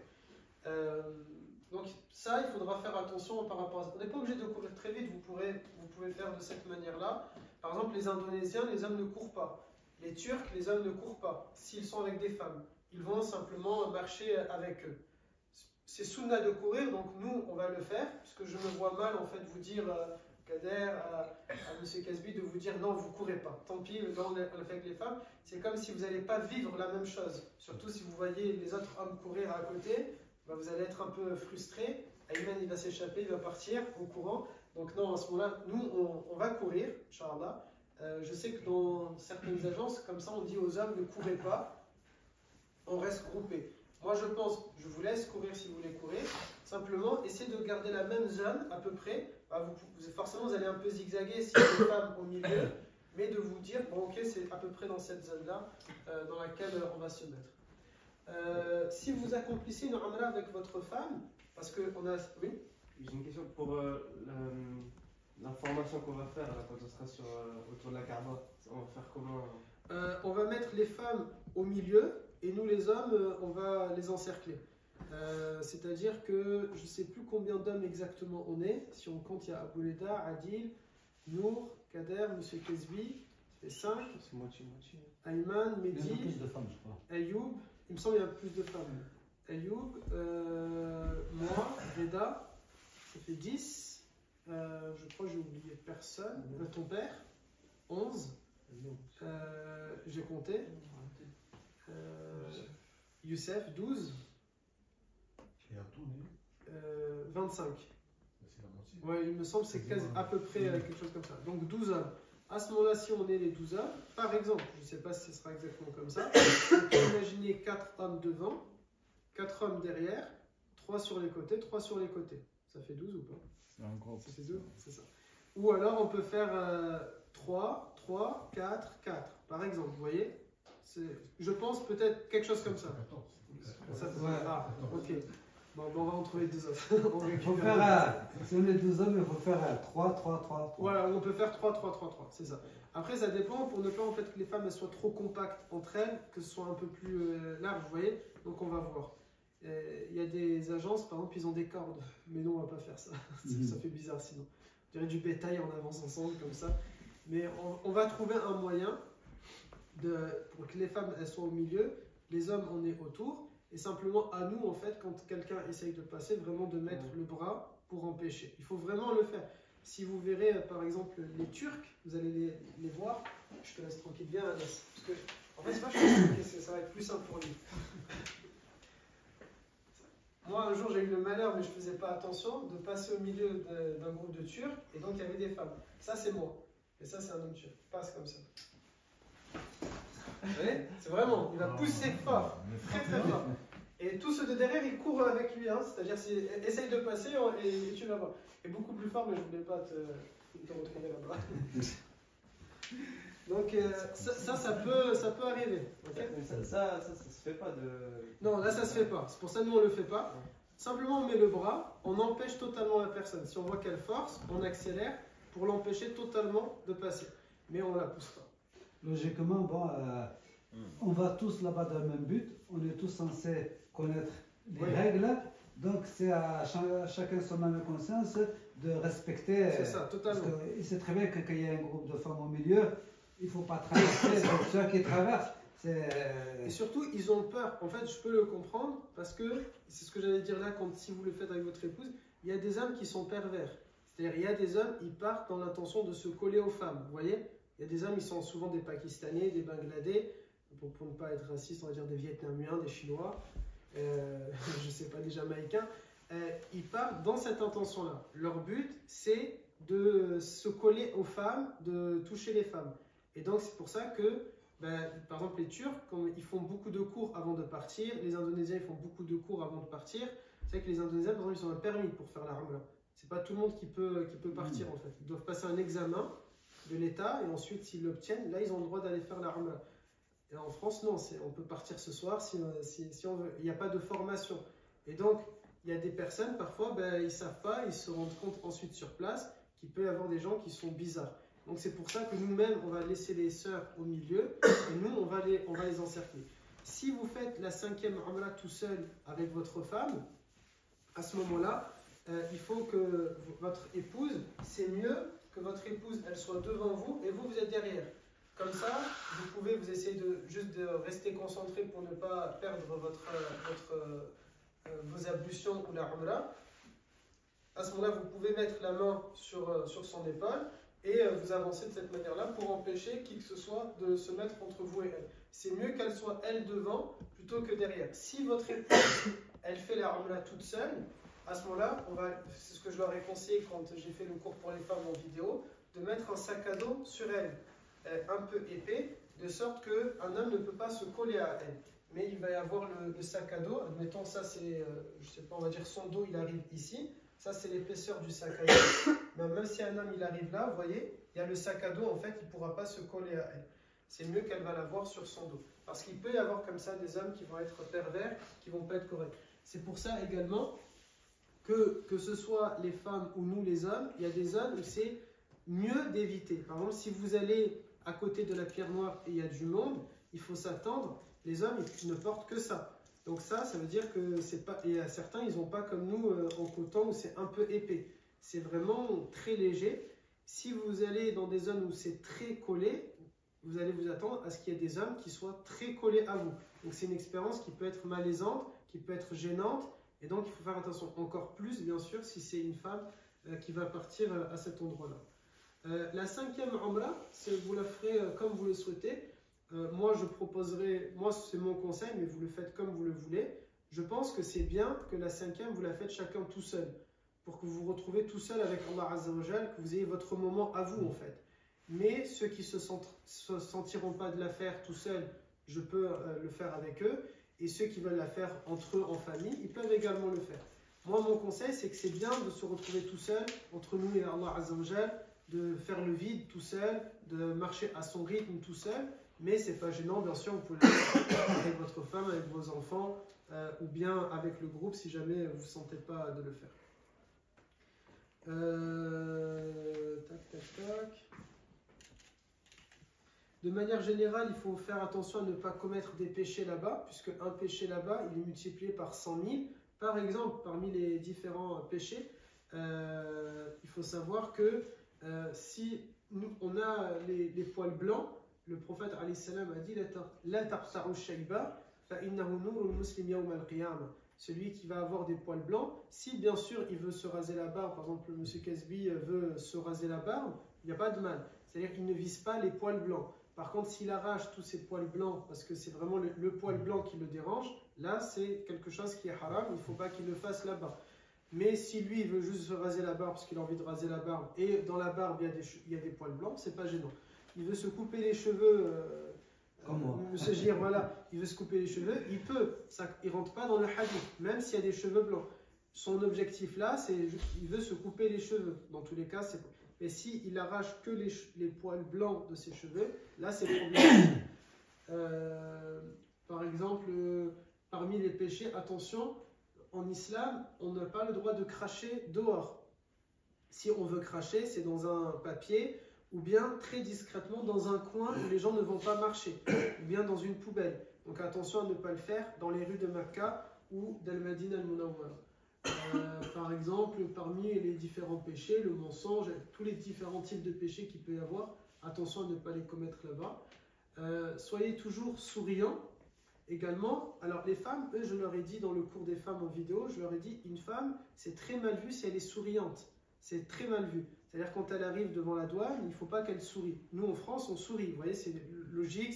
Donc ça, il faudra faire attention par rapport à ça. On n'est pas obligé de courir très vite, vous pouvez faire de cette manière-là. Par exemple, les Indonésiens, les hommes ne courent pas. Les Turcs, les hommes ne courent pas. S'ils sont avec des femmes, ils vont simplement marcher avec eux. C'est sunna de courir, donc nous, on va le faire, puisque je me vois mal, en fait, vous dire, Kader, à M. Casby, de vous dire non, vous courez pas. Tant pis, là, on le fait avec les femmes. C'est comme si vous n'allez pas vivre la même chose. Surtout si vous voyez les autres hommes courir à côté, ben, vous allez être un peu frustré. Ayman, il va s'échapper, il va partir au courant. Donc non, à ce moment-là, nous, on va courir, Inch'Allah. Je sais que dans certaines agences, comme ça, on dit aux hommes, ne courez pas, on reste groupé. Moi, je pense, je vous laisse courir si vous voulez courir. Simplement, essayez de garder la même zone à peu près. Bah, forcément, vous allez un peu zigzaguer si les femmes au milieu, mais de vous dire, bon, ok, c'est à peu près dans cette zone-là dans laquelle on va se mettre. Si vous accomplissez une amra avec votre femme, parce qu'on a... Oui. J'ai une question pour la formation qu'on va faire là, quand on sera autour de la Kaaba. On va faire comment? On va mettre les femmes au milieu et nous les hommes, on va les encercler. C'est-à-dire que je ne sais plus combien d'hommes exactement on est. Si on compte, il y a Abouleda, Adil, Nour, Kader, Monsieur Kesbi, ça fait 5. C'est moitié-moitié. Ayman, Mehdi, Il y a plus de femmes, je crois. Ayoub, il me semble qu'il y a plus de femmes. Ayoub, moi, Reda, ça fait 10. Je crois que j'ai oublié personne. Ton père, 11. J'ai compté. Youssef, 12. Et un tourné. 25. C'est la moitié. Ouais, il me semble que c'est à peu près quelque chose comme ça. Donc 12 hommes. À ce moment-là, si on est les 12 hommes, par exemple, je ne sais pas si ce sera exactement comme ça, on peut imaginer 4 hommes devant, 4 hommes derrière, 3 sur les côtés, 3 sur les côtés. Ça fait 12 ou pas? C'est un groupe. Ça fait 2, c'est ça. Ou alors on peut faire 3, 3, 4, 4. Par exemple, vous voyez, je pense peut-être quelque chose comme ça. Ça Ouais. Ah, ok. Bon, on va en trouver 2 autres. Il faut faire, si on est 12 hommes, il faut faire 3, 3, 3, 3. Voilà, on peut faire 3, 3, 3, 3, c'est ça. Après, ça dépend pour ne pas en fait que les femmes elles soient trop compactes entre elles, que ce soit un peu plus large, vous voyez. Donc on va voir. Il y a des agences, par exemple, ils ont des cordes. Mais non, on va pas faire ça. Ça fait bizarre sinon. On dirait du bétail, on avance ensemble comme ça. Mais on va trouver un moyen pour que les femmes elles soient au milieu, les hommes on est autour. Et simplement à nous, en fait, quand quelqu'un essaye de passer, vraiment de mettre le bras pour empêcher. Il faut vraiment le faire. Si vous verrez, par exemple, les Turcs, vous allez les voir. Je te laisse tranquille, bien, Anas. Parce que, en fait, c'est pas compliqué, ça va être plus simple pour lui. Moi, un jour, j'ai eu le malheur, mais je faisais pas attention, de passer au milieu d'un groupe de Turcs, et donc il y avait des femmes. Ça, c'est moi. Et ça, c'est un homme turc. Passe comme ça. Vous voyez? C'est vraiment, il va pousser fort, très très fort. Et tous ceux de derrière, ils courent avec lui, hein. C'est-à-dire, essaye de passer et tu vas voir. Et beaucoup plus fort, mais je ne voulais pas te retrouver là-bas. Donc, ça peut arriver. Okay, ça se fait pas de... Non, là, ça se fait pas. C'est pour ça que nous, on le fait pas. Simplement, on met le bras, on empêche totalement la personne. Si on voit qu'elle force, on accélère pour l'empêcher totalement de passer. Mais on la pousse pas. Logiquement, bon, on va tous là-bas dans le même but, on est tous censés connaître les règles, donc c'est à chacun son même conscience de respecter. C'est ça, totalement. Parce qu'il sait très bien que quand il y a un groupe de femmes au milieu, il ne faut pas traverser, donc ceux qui traversent, c'est... Et surtout, ils ont peur. En fait, je peux le comprendre, parce que, c'est ce que j'allais dire là, si vous le faites avec votre épouse, il y a des hommes qui sont pervers. C'est-à-dire, il y a des hommes, ils partent dans l'intention de se coller aux femmes, vous voyez? Il y a des hommes, ils sont souvent des Pakistanais, des Bangladais. pour ne pas être raciste, on va dire des Vietnamiens, des Chinois, je ne sais pas, des Jamaïcains, ils partent dans cette intention-là. Leur but, c'est de se coller aux femmes, de toucher les femmes. Et donc, c'est pour ça que, par exemple, les Turcs, ils font beaucoup de cours avant de partir, les Indonésiens, ils font beaucoup de cours avant de partir. C'est vrai que les Indonésiens, par exemple, ils ont un permis pour faire la Umrah. C'est pas tout le monde qui peut partir, en fait. Ils doivent passer un examen de l'État, et ensuite, s'ils l'obtiennent, là, ils ont le droit d'aller faire la Umrah. Et en France, non, on peut partir ce soir si on veut. Il n'y a pas de formation. Et donc, il y a des personnes, parfois, ils ne savent pas, ils se rendent compte ensuite sur place qu'il peut y avoir des gens qui sont bizarres. Donc, c'est pour ça que nous-mêmes, on va laisser les sœurs au milieu et nous, on va les encercler. Si vous faites la 5e Umrah tout seul avec votre femme, à ce moment-là, il faut que votre épouse, c'est mieux que votre épouse, elle soit devant vous et vous êtes derrière. Comme ça, vous pouvez vous essayer juste de rester concentré pour ne pas perdre vos ablutions ou la Umrah. À ce moment-là, vous pouvez mettre la main sur son épaule et vous avancez de cette manière-là pour empêcher qui que ce soit de se mettre entre vous et elle. C'est mieux qu'elle soit elle devant plutôt que derrière. Si votre épouse, elle fait la Umrah toute seule, à ce moment-là, c'est ce que je leur ai conseillé quand j'ai fait le cours pour les femmes en vidéo, de mettre un sac à dos sur elle, un peu épais, de sorte qu'un homme ne peut pas se coller à elle. Mais il va y avoir le sac à dos, admettons ça c'est, je sais pas, on va dire son dos il arrive ici, ça c'est l'épaisseur du sac à dos. Mais même si un homme il arrive là, vous voyez, il y a le sac à dos, en fait il ne pourra pas se coller à elle. C'est mieux qu'elle va l'avoir sur son dos. Parce qu'il peut y avoir comme ça des hommes qui vont être pervers, qui ne vont pas être corrects. C'est pour ça également que ce soit les femmes ou nous les hommes, il y a des zones où c'est mieux d'éviter. Par exemple, si vous allez à côté de la pierre noire et il y a du monde, il faut s'attendre, les hommes ils ne portent que ça. Donc ça veut dire que c'est pas, et à certains ils n'ont pas comme nous en coton où c'est un peu épais. C'est vraiment très léger. Si vous allez dans des zones où c'est très collé, vous allez vous attendre à ce qu'il y ait des hommes qui soient très collés à vous. Donc c'est une expérience qui peut être malaisante, qui peut être gênante, et donc il faut faire attention encore plus bien sûr si c'est une femme qui va partir à cet endroit-là. La 5e Umrah, vous la ferez comme vous le souhaitez. Moi, je proposerai, moi c'est mon conseil, mais vous le faites comme vous le voulez. Je pense que c'est bien que la 5e, vous la faites chacun tout seul, pour que vous vous retrouvez tout seul avec Allah Azza wa Jal, que vous ayez votre moment à vous en fait. Mais ceux qui se sentiront pas de la faire tout seul, je peux le faire avec eux. Et ceux qui veulent la faire entre eux en famille, ils peuvent également le faire. Moi, mon conseil, c'est que c'est bien de se retrouver tout seul, entre nous et Allah Azza wa Jal, de faire le vide tout seul, de marcher à son rythme tout seul, mais c'est pas gênant, bien sûr, vous pouvez le faire avec votre femme, avec vos enfants, ou bien avec le groupe si jamais vous ne sentez pas de le faire. De manière générale, il faut faire attention à ne pas commettre des péchés là-bas, puisque un péché là-bas, il est multiplié par 100 000. Par exemple, parmi les différents péchés, il faut savoir que si on a les poils blancs, le prophète alayhi salam a dit La taqta'u shayba fa innahu nurul muslim yawm al-qiyamah. Celui qui va avoir des poils blancs, si bien sûr il veut se raser la barbe, par exemple M. Casby veut se raser la barbe, il n'y a pas de mal. C'est-à-dire qu'il ne vise pas les poils blancs. Par contre, s'il arrache tous ces poils blancs, parce que c'est vraiment le poil blanc qui le dérange, là c'est quelque chose qui est haram, il ne faut pas qu'il le fasse là-bas. Mais si lui il veut juste se raser la barbe parce qu'il a envie de raser la barbe et dans la barbe il y a des poils blancs, c'est pas gênant. Il veut se couper les cheveux, Monsieur Gir, voilà, il veut se couper les cheveux, il peut, il rentre pas dans le hadith, même s'il y a des cheveux blancs. Son objectif là, c'est il veut se couper les cheveux. Dans tous les cas, c'est. Mais si il arrache que les poils blancs de ses cheveux, là c'est problématique. Par exemple, parmi les péchés, attention. En islam, on n'a pas le droit de cracher dehors. Si on veut cracher, c'est dans un papier ou bien très discrètement dans un coin où les gens ne vont pas marcher, ou bien dans une poubelle. Donc attention à ne pas le faire dans les rues de Mecca ou d'Al-Madina al-Munawwara. Par exemple, parmi les différents péchés, le mensonge, tous les différents types de péchés qu'il peut y avoir, attention à ne pas les commettre là-bas. Soyez toujours souriants. Également, alors les femmes, eux, je leur ai dit dans le cours des femmes en vidéo, je leur ai dit, une femme, c'est très mal vu si elle est souriante. C'est très mal vu. C'est-à-dire quand elle arrive devant la douane, il ne faut pas qu'elle sourie. Nous, en France, on sourit. Vous voyez, c'est logique,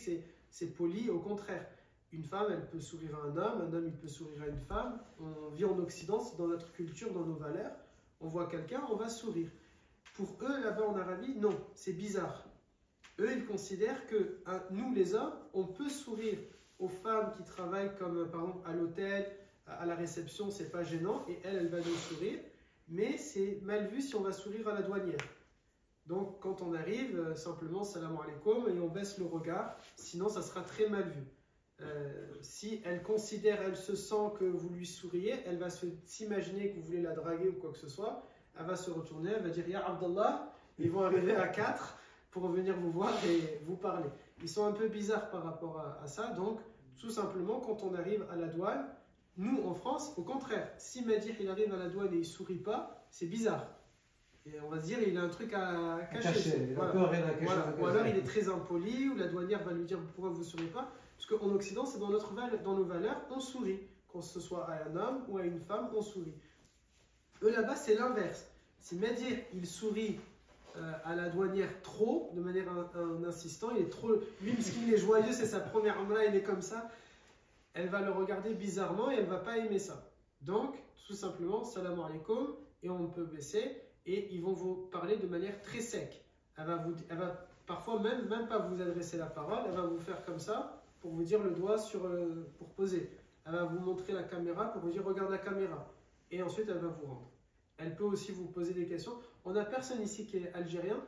c'est poli. Au contraire, une femme, elle peut sourire à un homme, il peut sourire à une femme. On vit en Occident, c'est dans notre culture, dans nos valeurs. On voit quelqu'un, on va sourire. Pour eux, là-bas en Arabie, non, c'est bizarre. Eux, ils considèrent que nous, les hommes, on peut sourire aux femmes qui travaillent comme, par exemple, à l'hôtel, à la réception, c'est pas gênant, et elle va nous sourire, mais c'est mal vu si on va sourire à la douanière. Donc, quand on arrive, simplement, salam alaikum, et on baisse le regard, sinon ça sera très mal vu. Si elle considère, elle se sent que vous lui souriez, elle va s'imaginer que vous voulez la draguer ou quoi que ce soit, elle va se retourner, elle va dire « Ya Abdallah », ils vont arriver à 4 pour venir vous voir et vous parler. Ils sont un peu bizarres par rapport à ça, donc tout simplement quand on arrive à la douane, nous en France, au contraire, si Madih il arrive à la douane et il sourit pas, c'est bizarre. Et on va se dire il a un truc à cacher. Il a peur, il a quelque chose à cacher. Ou alors il est très impoli, ou la douanière va lui dire pourquoi vous ne souriez pas. Parce qu'en Occident, c'est dans nos valeurs, on sourit. Qu'on ce soit à un homme ou à une femme, on sourit. Eux là-bas, c'est l'inverse. Si Madih il sourit à la douanière trop, de manière en insistant, il est trop. Lui, parce qu'il est joyeux, c'est sa première umrah, il est comme ça. Elle va le regarder bizarrement et elle ne va pas aimer ça. Donc, tout simplement, salam alaikum, et on peut baisser, et ils vont vous parler de manière très sec. Elle va parfois même pas vous adresser la parole, elle va vous faire comme ça, pour vous dire le doigt pour poser. Elle va vous montrer la caméra pour vous dire regarde la caméra. Et ensuite, elle va vous rendre. Elle peut aussi vous poser des questions. On n'a personne ici qui est algérien.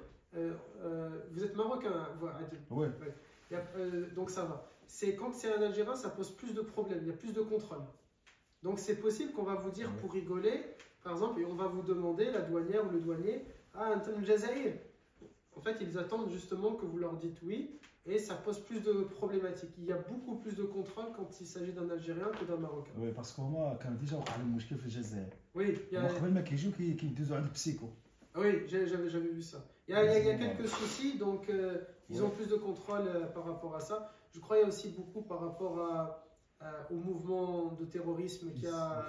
Vous êtes marocain, Oui. Donc ça va. Quand c'est un Algérien, ça pose plus de problèmes, il y a plus de contrôle. Donc c'est possible qu'on va vous dire pour rigoler, par exemple, et on va vous demander, la douanière ou le douanier, ah, Anton Jazaïr. En fait, ils attendent justement que vous leur dites oui, et ça pose plus de problématiques. Il y a beaucoup plus de contrôle quand il s'agit d'un Algérien que d'un Marocain. Oui, parce que moi, quand déjà on parle de mouchkil في الجزائر. Oui, il y a... قبل ما كيجيو كيدوزو عند البسيكو. Oui, j'avais vu ça. Il y a quelques soucis, donc ils ont plus de contrôle par rapport à ça. Je crois qu'il y a aussi beaucoup par rapport au mouvement de terrorisme qu'il y a.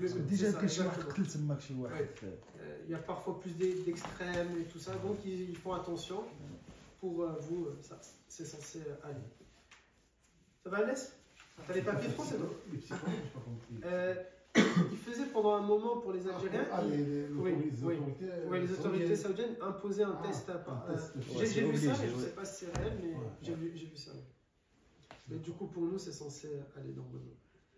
Il y a parfois plus d'extrêmes et tout ça, donc ils font attention. Pour vous, ça c'est censé aller. Ça va, Alès? T'as les papiers français, non? Il faisait pendant un moment pour les Algériens. Les autorités saoudiennes imposaient un test à part. J'ai vu ça, mais je ne sais pas si c'est réel, mais j'ai vu ça. Mais du coup, pour nous, c'est censé aller normalement.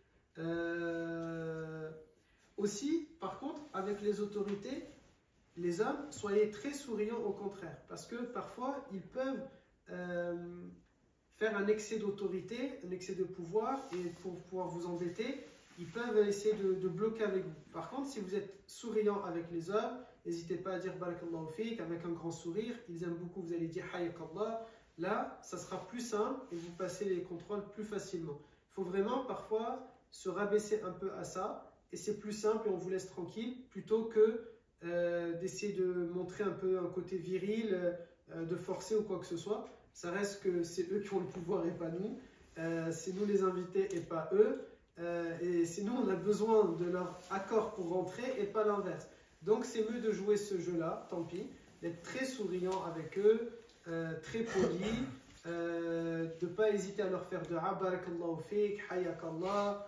Aussi, par contre, avec les autorités, les hommes, soyez très souriants au contraire. Parce que parfois, ils peuvent faire un excès d'autorité, un excès de pouvoir, et pour pouvoir vous embêter, ils peuvent essayer de bloquer avec vous. Par contre, si vous êtes souriant avec les hommes, n'hésitez pas à dire Barakallahu fik avec un grand sourire. Ils aiment beaucoup, vous allez dire Hayakallah. Là, ça sera plus simple et vous passez les contrôles plus facilement. Il faut vraiment parfois se rabaisser un peu à ça et c'est plus simple et on vous laisse tranquille plutôt que d'essayer de montrer un peu un côté viril, de forcer ou quoi que ce soit. Ça reste que c'est eux qui ont le pouvoir et pas nous. C'est nous les invités et pas eux. Et c'est nous, on a besoin de leur accord pour rentrer et pas l'inverse. Donc c'est mieux de jouer ce jeu-là, tant pis, d'être très souriant avec eux, très poli, de ne pas hésiter à leur faire de barakallahu fik, hayakallah,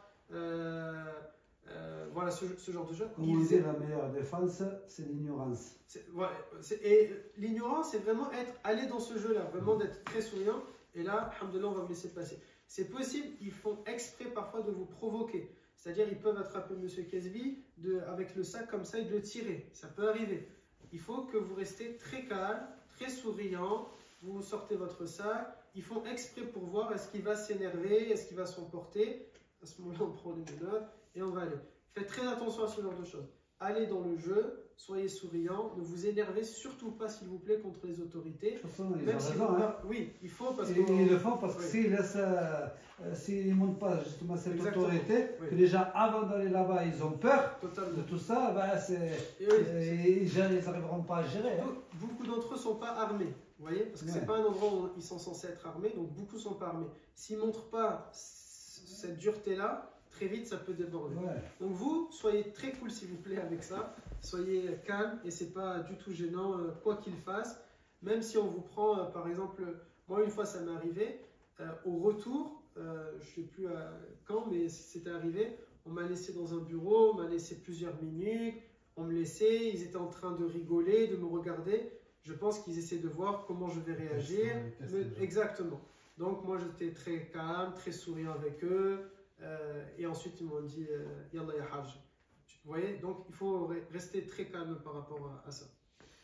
voilà ce genre de choses. Comme on dit, la meilleure défense, c'est l'ignorance. Et l'ignorance, c'est vraiment aller dans ce jeu-là, vraiment d'être très souriant. Et là, alhamdoulilah, on va vous laisser passer. C'est possible, ils font exprès parfois de vous provoquer. C'est-à-dire, ils peuvent attraper M. Kesbi avec le sac comme ça et de le tirer. Ça peut arriver. Il faut que vous restez très calme, très souriant. Vous sortez votre sac. Ils font exprès pour voir est-ce qu'il va s'énerver, est-ce qu'il va s'emporter. À ce moment-là, on prend des notes et on va aller. Faites très attention à ce genre de choses. Allez dans le jeu, soyez souriant, ne vous énervez surtout pas, s'il vous plaît, contre les autorités. Même si oui, il faut parce que ils le font parce que s'ils ne montrent pas justement cette autorité, que les gens avant d'aller là-bas, ils ont peur de tout ça, ils n'arriveront pas à gérer. Beaucoup d'entre eux ne sont pas armés, vous voyez, parce que c'est pas un endroit où ils sont censés être armés, donc beaucoup ne sont pas armés. S'ils ne montrent pas cette dureté-là, très vite ça peut déborder. Donc vous, soyez très cool s'il vous plaît avec ça, soyez calme et c'est pas du tout gênant quoi qu'il fasse, même si on vous prend par exemple, moi une fois ça m'est arrivé, Au retour, je ne sais plus quand, mais c'était arrivé, on m'a laissé dans un bureau, on m'a laissé plusieurs minutes, on me laissait, ils étaient en train de rigoler, de me regarder. Je pense qu'ils essaient de voir comment je vais réagir. Exactement. Donc moi j'étais très calme, très souriant avec eux. Et ensuite ils m'ont dit Yallah ya Hajj. Vous voyez, donc il faut rester très calme par rapport à ça.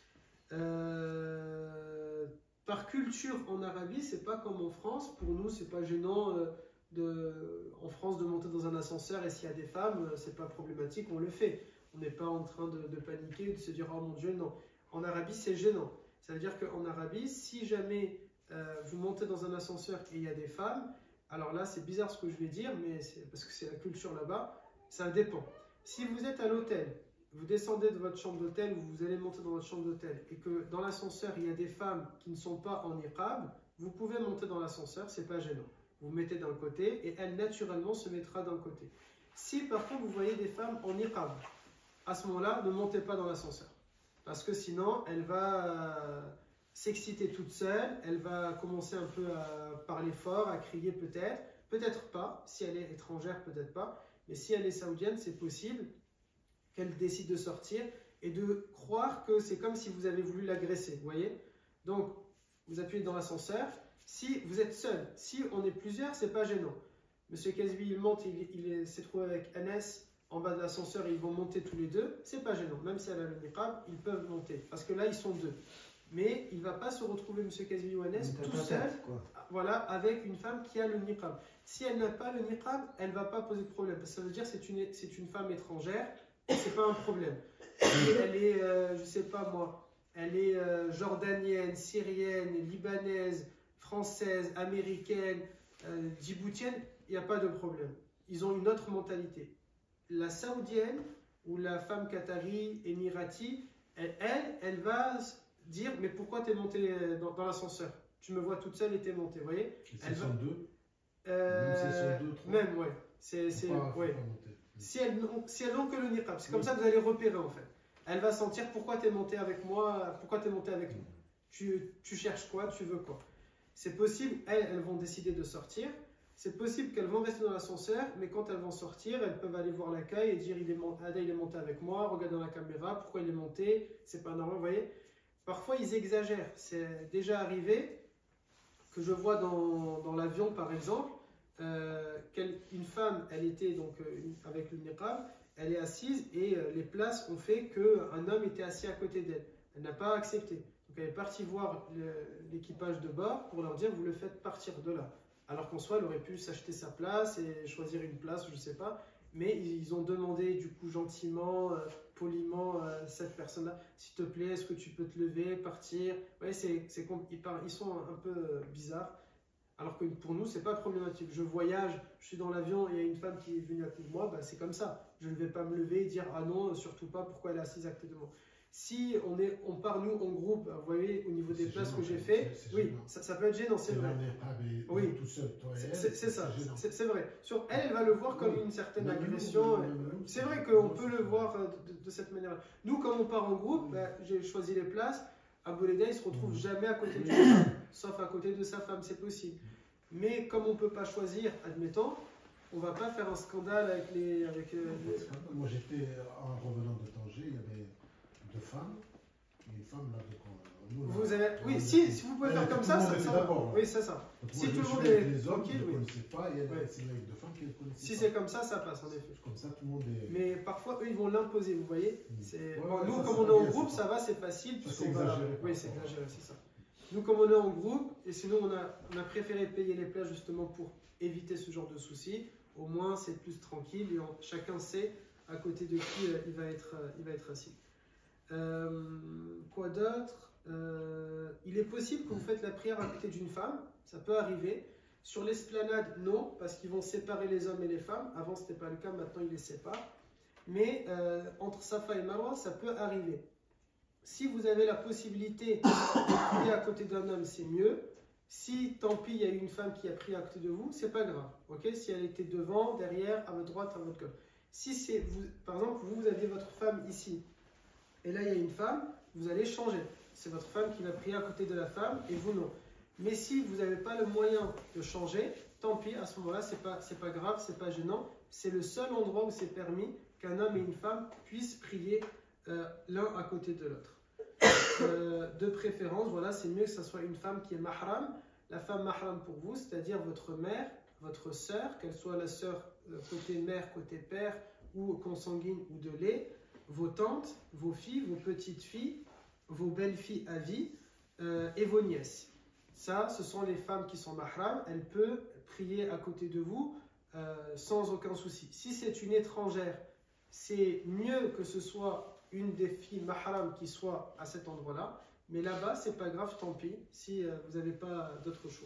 Par culture en Arabie, c'est pas comme en France. Pour nous, c'est pas gênant en France de monter dans un ascenseur et s'il y a des femmes, c'est pas problématique, on le fait. On n'est pas en train de paniquer ou de se dire oh mon Dieu, non. En Arabie, c'est gênant. Ça veut dire qu'en Arabie, si jamais vous montez dans un ascenseur et il y a des femmes, alors là, c'est bizarre ce que je vais dire, mais parce que c'est la culture là-bas, ça dépend. Si vous êtes à l'hôtel, vous descendez de votre chambre d'hôtel ou vous allez monter dans votre chambre d'hôtel et que dans l'ascenseur, il y a des femmes qui ne sont pas en niqab, vous pouvez monter dans l'ascenseur, c'est pas gênant. Vous mettez d'un côté et elle naturellement se mettra d'un côté. Si par contre vous voyez des femmes en niqab, à ce moment-là, ne montez pas dans l'ascenseur. Parce que sinon, elle va s'exciter toute seule, elle va commencer un peu à parler fort, à crier peut-être, peut-être pas, si elle est étrangère, peut-être pas, mais si elle est saoudienne, c'est possible qu'elle décide de sortir et de croire que c'est comme si vous avez voulu l'agresser, vous voyez. Donc, vous appuyez dans l'ascenseur, si vous êtes seul, si on est plusieurs, c'est pas gênant. Monsieur Kazbi, il monte, il s'est trouvé avec Anas en bas de l'ascenseur, ils vont monter tous les deux, c'est pas gênant, même si elle a le niqab, ils peuvent monter, parce que là, ils sont deux. Mais il ne va pas se retrouver, Monsieur Kazbi ou Anas, tout seul, voilà, avec une femme qui a le niqab. Si elle n'a pas le niqab, elle ne va pas poser de problème, parce que ça veut dire que c'est une femme étrangère, c'est pas un problème. Elle est, je sais pas moi, elle est jordanienne, syrienne, libanaise, française, américaine, djiboutienne, il n'y a pas de problème. Ils ont une autre mentalité. La saoudienne ou la femme qatari, émirati, elle va dire mais pourquoi tu es montée dans l'ascenseur? Tu me vois toute seule et tu es montée, vous voyez? Elles sont deux. Même si elles sont deux, trois. même, ouais. Ouais. Si elles n'ont que le niqab, c'est comme ça que vous allez repérer en fait. Elle va sentir pourquoi tu es monté avec moi, pourquoi tu es monté avec nous. Tu cherches quoi, tu veux quoi. C'est possible, elles vont décider de sortir. C'est possible qu'elles vont rester dans l'ascenseur, mais quand elles vont sortir, elles peuvent aller voir l'accueil et dire Ada il est monté avec moi, regarde dans la caméra, pourquoi il est monté, c'est pas normal, vous voyez. Parfois ils exagèrent. C'est déjà arrivé que je vois dans l'avion par exemple, une femme, elle était donc avec le niqab, elle est assise et les places ont fait qu'un homme était assis à côté d'elle. Elle n'a pas accepté. Donc elle est partie voir l'équipage de bord pour leur dire vous le faites partir de là. Alors qu'en soi, elle aurait pu s'acheter sa place et choisir une place, je ne sais pas. Mais ils ont demandé du coup gentiment, poliment à cette personne-là, s'il te plaît, est-ce que tu peux te lever, partir? Ouais, ils sont un peu bizarres. Alors que pour nous, ce n'est pas problématique. Je voyage, je suis dans l'avion et il y a une femme qui est venue à côté de moi, bah, c'est comme ça. Je ne vais pas me lever et dire ah non, surtout pas, pourquoi elle est assise à côté de moi. Si on part nous en groupe, vous voyez, au niveau des places que j'ai fait, oui, ça peut être gênant, c'est vrai. Oui, c'est ça, c'est vrai. Sur elle va le voir comme une certaine agression. C'est vrai qu'on peut le voir de cette manière-là. Nous, comme on part en groupe, j'ai choisi les places. Abou Leda, il ne se retrouve jamais à côté de sa femme, sauf à côté de sa femme, c'est possible. Mais comme on ne peut pas choisir, admettons, on ne va pas faire un scandale avec les. Moi, j'étais en revenant de Tanger, il y avait deux femmes, et une femme là, vous avez, oui, si vous pouvez faire comme ça, oui, c'est ça. Si tout le monde est tranquille, oui. Si c'est comme ça, ça passe en effet. Comme ça, tout le monde est. Mais parfois, eux, ils vont l'imposer, vous voyez. Nous, comme on est en groupe, ça va, c'est facile. C'est exagéré. Oui, c'est exagéré, c'est ça. Nous, comme on est en groupe, et sinon, on a préféré payer les places justement pour éviter ce genre de soucis. Au moins, c'est plus tranquille et chacun sait à côté de qui il va être assis. Quoi d'autre? Il est possible que vous faites la prière à côté d'une femme, ça peut arriver. Sur l'esplanade, non, parce qu'ils vont séparer les hommes et les femmes. Avant, ce n'était pas le cas, maintenant ils les séparent. Mais entre Safa et Marwa, ça peut arriver. Si vous avez la possibilité de prier à côté d'un homme, c'est mieux. Si, tant pis, il y a une femme qui a prié à côté de vous, c'est pas grave. Okay, si elle était devant, derrière, à votre droite, à votre gauche. Si c'est vous, par exemple, vous aviez votre femme ici, et là il y a une femme, vous allez changer. C'est votre femme qui va prier à côté de la femme, et vous non. Mais si vous n'avez pas le moyen de changer, tant pis, à ce moment-là, c'est pas grave, c'est pas gênant. C'est le seul endroit où c'est permis qu'un homme et une femme puissent prier l'un à côté de l'autre. De préférence, voilà, c'est mieux que ce soit une femme qui est mahram. La femme mahram pour vous, c'est-à-dire votre mère, votre sœur, qu'elle soit la sœur côté mère, côté père, ou consanguine ou de lait, vos tantes, vos filles, vos petites filles, vos belles-filles à vie et vos nièces. Ça, ce sont les femmes qui sont mahram. Elle peut prier à côté de vous sans aucun souci. Si c'est une étrangère, c'est mieux que ce soit une des filles mahram qui soit à cet endroit-là. Mais là-bas, c'est pas grave, tant pis, si vous n'avez pas d'autre chose.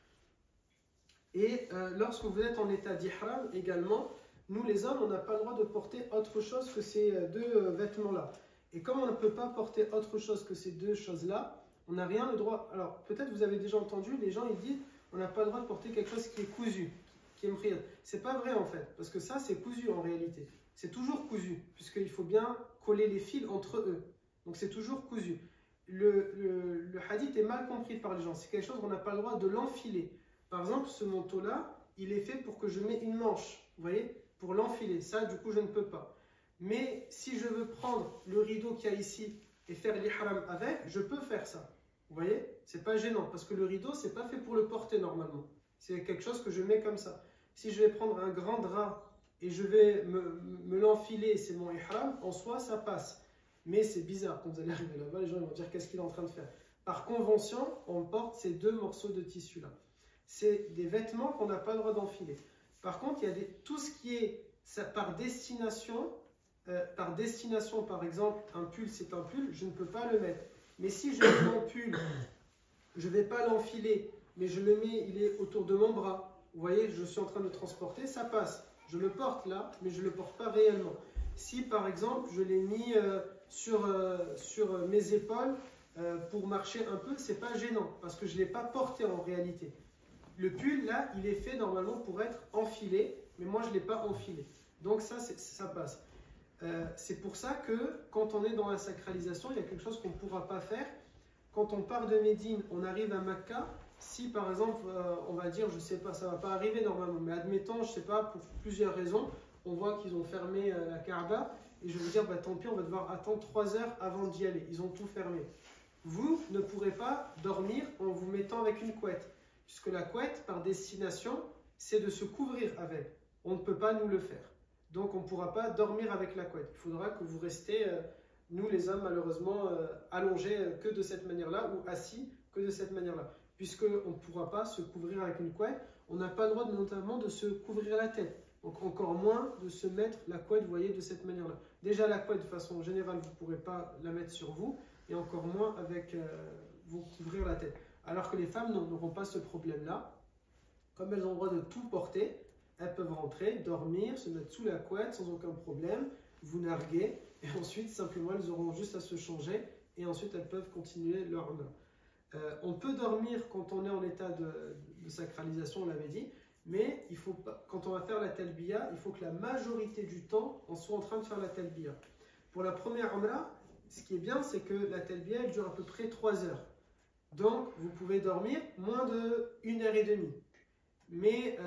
Et lorsque vous êtes en état d'ihram également, nous les hommes, on n'a pas le droit de porter autre chose que ces deux vêtements-là. Et comme on ne peut pas porter autre chose que ces deux choses-là, on n'a rien le droit. Alors, peut-être vous avez déjà entendu, les gens ils disent on n'a pas le droit de porter quelque chose qui est cousu, qui est mriyad. C'est pas vrai en fait, parce que ça c'est cousu en réalité. C'est toujours cousu, puisqu'il faut bien coller les fils entre eux. Donc c'est toujours cousu. Le hadith est mal compris par les gens. C'est quelque chose qu'on n'a pas le droit de l'enfiler. Par exemple, ce manteau-là, il est fait pour que je mette une manche, vous voyez, pour l'enfiler. Ça, du coup, je ne peux pas. Mais si je veux prendre le rideau qu'il y a ici et faire l'ihram avec, je peux faire ça. Vous voyez, c'est pas gênant parce que le rideau, c'est pas fait pour le porter normalement. C'est quelque chose que je mets comme ça. Si je vais prendre un grand drap et je vais me l'enfiler, c'est mon ihram, en soi, ça passe. Mais c'est bizarre, quand vous allez arriver là-bas, les gens vont dire qu'est-ce qu'il est en train de faire. Par convention, on porte ces deux morceaux de tissu-là. C'est des vêtements qu'on n'a pas le droit d'enfiler. Par contre, il y a tout ce qui est par destination, par exemple, un pull, c'est un pull, je ne peux pas le mettre. Mais si je mets mon pull, je ne vais pas l'enfiler, mais je le mets, il est autour de mon bras. Vous voyez, je suis en train de transporter, ça passe. Je le porte là, mais je ne le porte pas réellement. Si par exemple, je l'ai mis sur mes épaules pour marcher un peu, c'est pas gênant, parce que je ne l'ai pas porté en réalité. Le pull là, il est fait normalement pour être enfilé, mais moi je ne l'ai pas enfilé. Donc ça passe. C'est pour ça que quand on est dans la sacralisation, il y a quelque chose qu'on ne pourra pas faire. Quand on part de Médine, on arrive à Mecca. Si par exemple, on va dire, je ne sais pas, ça ne va pas arriver normalement, mais admettons, je ne sais pas, pour plusieurs raisons, on voit qu'ils ont fermé la Kaaba, et je vais vous dire, bah, tant pis, on va devoir attendre 3 heures avant d'y aller. Ils ont tout fermé. Vous ne pourrez pas dormir en vous mettant avec une couette, puisque la couette, par destination, c'est de se couvrir avec. On ne peut pas nous le faire. Donc on ne pourra pas dormir avec la couette. Il faudra que vous restez, nous les hommes malheureusement, allongés que de cette manière-là ou assis que de cette manière-là. Puisqu'on ne pourra pas se couvrir avec une couette, on n'a pas le droit notamment de se couvrir la tête. Donc encore moins de se mettre la couette, vous voyez, de cette manière-là. Déjà la couette de façon générale, vous ne pourrez pas la mettre sur vous et encore moins avec vous couvrir la tête. Alors que les femmes n'auront pas ce problème-là. Comme elles ont le droit de tout porter, elles peuvent rentrer, dormir, se mettre sous la couette sans aucun problème, vous narguer, et ensuite simplement elles auront juste à se changer, et ensuite elles peuvent continuer leur umrah. On peut dormir quand on est en état de sacralisation, on l'avait dit, mais il faut pas, quand on va faire la talbiya, il faut que la majorité du temps on soit en train de faire la talbiya. Pour la première umrah, ce qui est bien, c'est que la talbiya elle dure à peu près 3 heures. Donc vous pouvez dormir moins de 1h30. Mais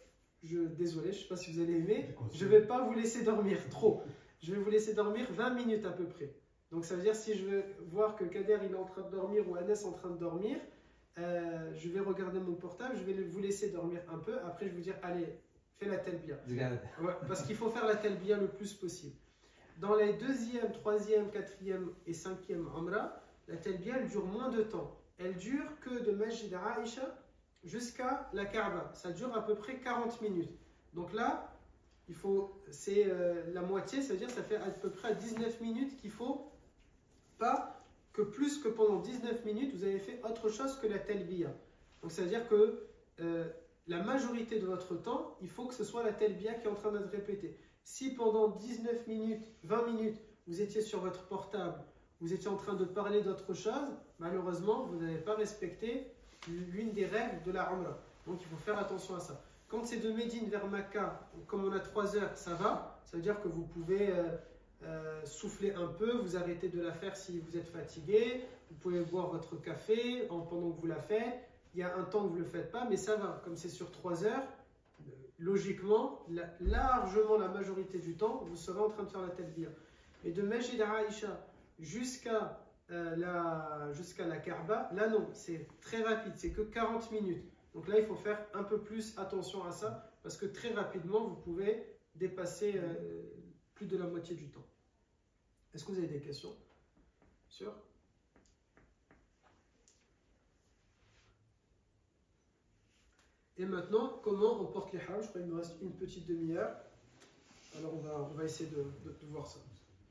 désolé, je ne sais pas si vous allez aimer, je ne vais pas vous laisser dormir trop. Je vais vous laisser dormir 20 minutes à peu près. Donc ça veut dire si je veux voir que Kader il est en train de dormir ou Anas est en train de dormir, je vais regarder mon portable, je vais vous laisser dormir un peu. Après je vais vous dire allez, fais la talbiya. Ouais, parce qu'il faut faire la talbiya le plus possible. Dans les 2e, 3e, 4e et 5e umrah, la talbiya elle dure moins de temps. Elle dure que de Masjid Aïcha jusqu'à la Kaaba. Ça dure à peu près 40 minutes. Donc là, c'est la moitié, ça veut dire que ça fait à peu près 19 minutes qu'il faut pas que plus que pendant 19 minutes, vous avez fait autre chose que la talbiya. Donc ça veut dire que la majorité de votre temps, il faut que ce soit la talbiya qui est en train d'être répétée. Si pendant 19 minutes, 20 minutes, vous étiez sur votre portable, vous étiez en train de parler d'autre chose, malheureusement, vous n'avez pas respecté l'une des règles de la umrah. Donc il faut faire attention à ça. Quand c'est de Médine vers Mecca, comme on a 3 heures, ça va. Ça veut dire que vous pouvez souffler un peu, vous arrêtez de la faire si vous êtes fatigué. Vous pouvez boire votre café pendant que vous la faites. il y a un temps que vous ne le faites pas, mais ça va. Comme c'est sur 3 heures, logiquement, largement la majorité du temps, vous serez en train de faire la talbiya. Mais de Masjid Aïcha jusqu'à la Kaaba, là non, c'est très rapide, c'est que 40 minutes. Donc là, il faut faire un peu plus attention à ça, parce que très rapidement, vous pouvez dépasser plus de la moitié du temps. Est-ce que vous avez des questions? Sûr? Et maintenant, comment on porte les hajj? Je crois qu'il me reste une petite demi-heure. Alors on va essayer de voir ça.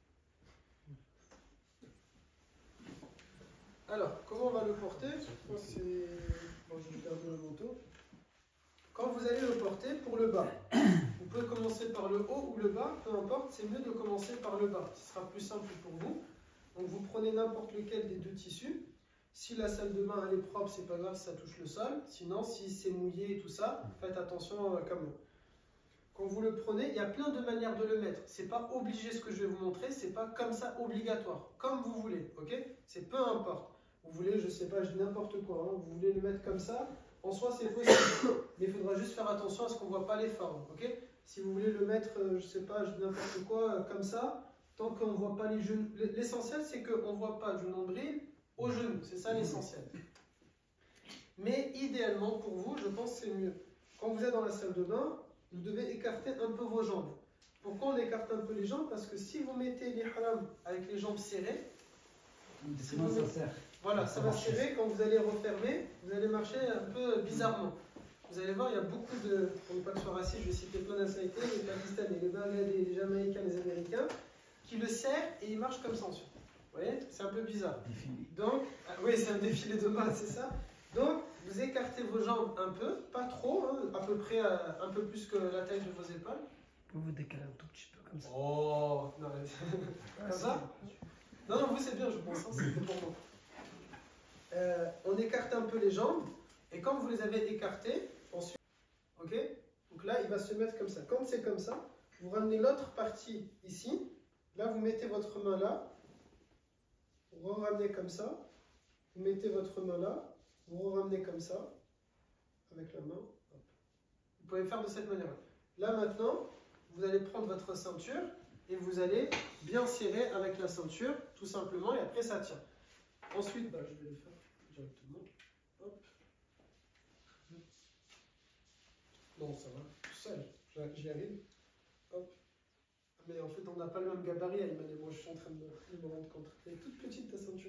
Alors, comment on va le porter? Bon, je vais garder le manteau. Quand vous allez le porter pour le bas, vous pouvez commencer par le haut ou le bas, peu importe, c'est mieux de commencer par le bas. Ce sera plus simple pour vous. Donc vous prenez n'importe lequel des deux tissus. Si la salle de bain elle est propre, c'est pas grave si ça touche le sol. Sinon, si c'est mouillé et tout ça, faites attention comme moi. Quand vous le prenez, il y a plein de manières de le mettre. C'est pas obligé ce que je vais vous montrer, c'est pas comme ça obligatoire. Comme vous voulez, ok? C'est peu importe. Vous voulez, je sais pas, je dis n'importe quoi. Hein, vous voulez le mettre comme ça, en soi c'est possible. Mais il faudra juste faire attention à ce qu'on voit pas les formes, ok? Si vous voulez le mettre, je sais pas, je dis n'importe quoi, comme ça, tant qu'on voit pas les genoux. L'essentiel c'est qu'on voit pas du nombril au genou, c'est ça l'essentiel. Mais idéalement pour vous, je pense que c'est mieux. Quand vous êtes dans la salle de bain, vous devez écarter un peu vos jambes. Pourquoi on écarte un peu les jambes? Parce que si vous mettez l'ihram avec les jambes serrées, sinon ça sert. Voilà, ça va serrer. Quand vous allez refermer, vous allez marcher un peu bizarrement. Vous allez voir, il y a beaucoup de, pour ne pas que ce soit raciste, je vais citer plein nationalités, les Pakistanais, les Bangladais, les Jamaïcains, les Américains, qui le serrent et ils marchent comme ça ensuite. Vous voyez, c'est un peu bizarre. Donc, oui, c'est un défilé de main, c'est ça. Donc, vous écartez vos jambes un peu, pas trop, hein, à peu près un peu plus que la taille de vos épaules. Vous vous décalez un tout petit peu comme ça. Oh, non, comme ça? Non, non, vous c'est bien, je pense, hein, c'est pour moi. On écarte un peu les jambes, et quand vous les avez écartées, ensuite, ok? Donc là, il va se mettre comme ça. Quand c'est comme ça, vous ramenez l'autre partie ici. Là, vous mettez votre main là. Vous ramenez comme ça. Vous mettez votre main là. Vous ramenez comme ça, avec la main. Hop. Vous pouvez faire de cette manière-là. Là maintenant, vous allez prendre votre ceinture et vous allez bien serrer avec la ceinture, tout simplement, et après ça tient. Ensuite, je vais le faire directement. Hop. Non, ça va, tout seul, j'y arrive. Hop. Mais en fait, on n'a pas le même gabarit, Ayman et moi, je suis en train de me rendre compte. Elle est toute petite ta ceinture.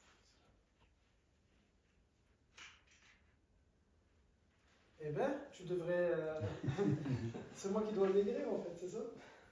Eh ben, tu devrais... c'est moi qui dois maigrir en fait, c'est ça?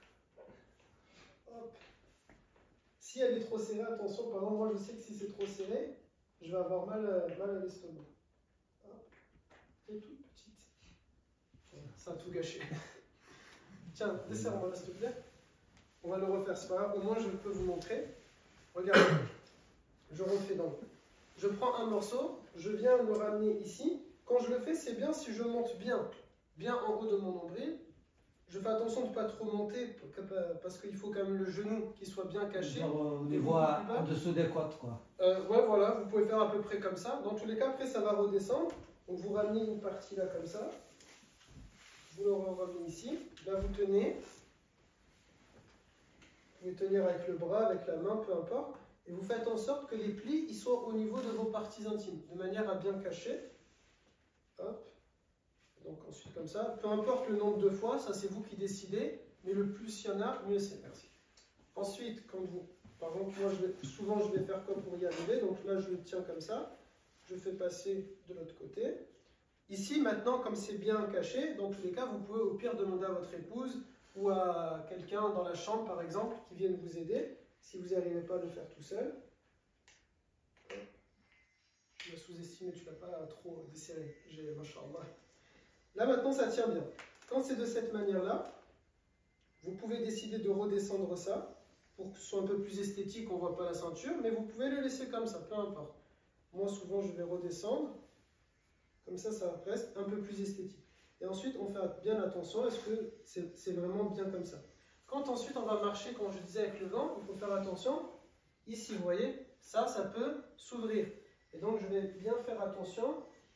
Hop. Si elle est trop serrée, attention, par exemple, moi je sais que si c'est trop serré, je vais avoir mal à l'estomac. Hop. Elle est toute petite. Ça a tout gâché. Tiens, desserre-moi là s'il te plaît. On va le refaire, c'est pas grave, au moins je peux vous montrer. Regardez, je refais donc. Je prends un morceau, je viens le ramener ici. Quand je le fais, c'est bien si je monte bien en haut de mon nombril. Je fais attention de ne pas trop monter parce qu'il faut quand même le genou qui soit bien caché. Genre, au niveau en dessous des côtes, quoi. Ouais, voilà, vous pouvez faire à peu près comme ça. Dans tous les cas, après, ça va redescendre. Donc, vous ramenez une partie là comme ça. Vous le ramenez ici. Là, vous tenez. Vous pouvez tenir avec le bras, avec la main, peu importe. Et vous faites en sorte que les plis ils soient au niveau de vos parties intimes, de manière à bien cacher. Hop. Donc ensuite comme ça, peu importe le nombre de fois, ça c'est vous qui décidez, mais le plus il y en a, mieux c'est. Merci. Ensuite, quand vous, par exemple, moi souvent je vais faire comme pour y arriver, donc là je le tiens comme ça, je fais passer de l'autre côté. Ici maintenant, comme c'est bien caché, dans tous les cas, vous pouvez au pire demander à votre épouse ou à quelqu'un dans la chambre par exemple qui vienne vous aider, si vous n'arrivez pas à le faire tout seul. Tu l'as sous-estimé, tu ne l'as pas trop desserré. Machallah. Là maintenant ça tient bien. Quand c'est de cette manière-là, vous pouvez décider de redescendre ça pour que ce soit un peu plus esthétique, on ne voit pas la ceinture, mais vous pouvez le laisser comme ça, peu importe. Moi souvent je vais redescendre, comme ça reste un peu plus esthétique. Et ensuite on fait bien attention, est-ce que c'est vraiment bien comme ça. Quand ensuite on va marcher, comme je disais avec le vent, il faut faire attention. Ici vous voyez, ça peut s'ouvrir. Et donc je vais bien faire attention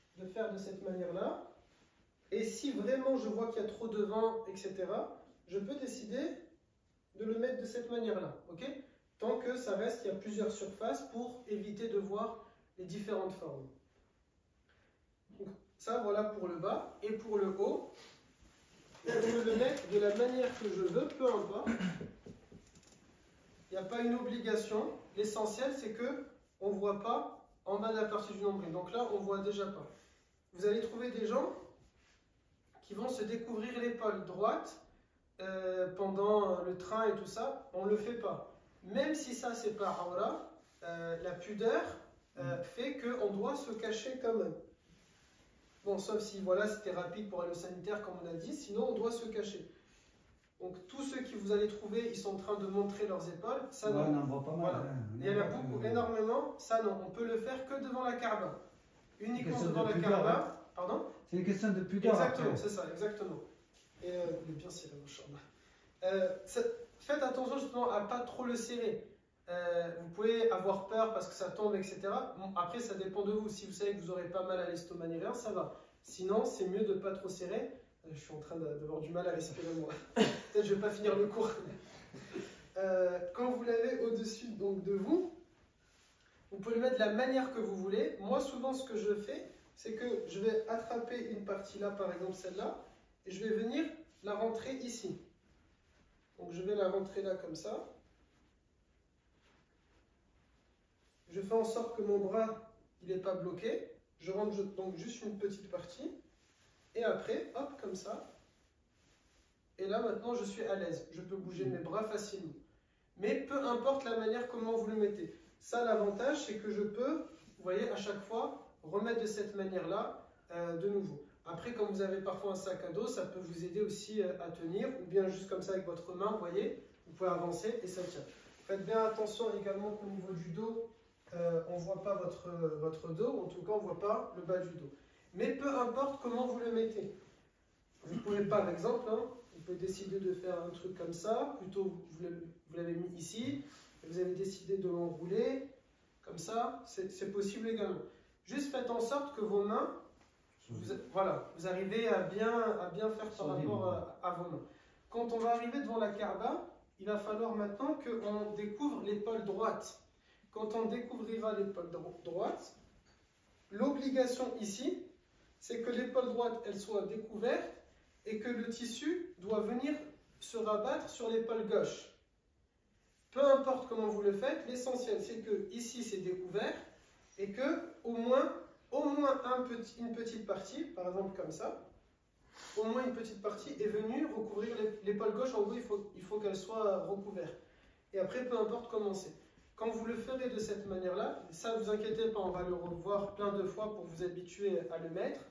de faire de cette manière-là. Et si vraiment je vois qu'il y a trop de vent, etc., je peux décider de le mettre de cette manière-là. Ok? Tant que ça reste, il y a plusieurs surfaces pour éviter de voir les différentes formes. Donc, ça, voilà pour le bas. Et pour le haut, je peux le mettre de la manière que je veux, peu importe. Il n'y a pas une obligation. L'essentiel, c'est que on ne voit pas en bas de la partie du nombril. Donc là, on ne voit déjà pas. Vous allez trouver des gens qui vont se découvrir l'épaule droite pendant le train et tout ça. On ne le fait pas. Même si ça, c'est pas aura, la pudeur fait qu'on doit se cacher quand même. Bon, sauf si voilà, c'était rapide pour aller au sanitaire, comme on a dit, sinon on doit se cacher. Donc tous ceux qui vous allez trouver, ils sont en train de montrer leurs épaules, ça Ouais, non. on en voit pas mal. Voilà. Hein. Il y en a beaucoup, énormément, ça non. On peut le faire que devant la Kaaba. Uniquement Question devant de la pudeur, Kaaba. hein. Pardon? C'est une question de pudeur. Exactement, après. c'est ça, exactement. Et il est bien serré, machallah. Faites attention justement à pas trop le serrer. Vous pouvez avoir peur parce que ça tombe, etc. Bon, après, ça dépend de vous. Si vous savez que vous n'aurez pas mal à l'estomac ni rien, ça va. Sinon, c'est mieux de ne pas trop serrer. Je suis en train d'avoir du mal à respirer, moi. Peut-être je ne vais pas finir le cours. Quand vous l'avez au-dessus donc, de vous, vous pouvez le mettre de la manière que vous voulez. Moi, souvent, ce que je fais, c'est que je vais attraper une partie là, par exemple celle-là, et je vais venir la rentrer ici. Donc, je vais la rentrer là comme ça. Je fais en sorte que mon bras, il n'est pas bloqué. Je rentre donc juste une petite partie. Et après, hop, comme ça. Et là, maintenant, je suis à l'aise. Je peux bouger mes bras facilement. Mais peu importe la manière comment vous le mettez. Ça, l'avantage, c'est que je peux, vous voyez, à chaque fois, remettre de cette manière-là, de nouveau. Après, quand vous avez parfois un sac à dos, ça peut vous aider aussi à tenir. Ou bien juste comme ça avec votre main, vous voyez, vous pouvez avancer et ça tient. Faites bien attention également qu'au niveau du dos, on ne voit pas votre dos, en tout cas on ne voit pas le bas du dos. Mais peu importe comment vous le mettez. Vous pouvez par exemple, hein, vous pouvez décider de faire un truc comme ça, plutôt vous l'avez mis ici, et vous avez décidé de l'enrouler, comme ça, c'est possible également. Juste faites en sorte que vos mains, voilà, vous arrivez à bien faire par rapport à vos mains. Quand on va arriver devant la Kaaba, il va falloir maintenant qu'on découvre l'épaule droite. Quand on découvrira l'épaule droite, l'obligation ici, c'est que l'épaule droite, elle soit découverte et que le tissu doit venir se rabattre sur l'épaule gauche. Peu importe comment vous le faites, l'essentiel c'est que ici c'est découvert et que au moins une petite partie, par exemple comme ça, au moins une petite partie est venue recouvrir l'épaule gauche. En gros, il faut qu'elle soit recouverte. Et après, peu importe comment c'est. Quand vous le ferez de cette manière-là, ça ne vous inquiétez pas, on va le revoir plein de fois pour vous habituer à le mettre.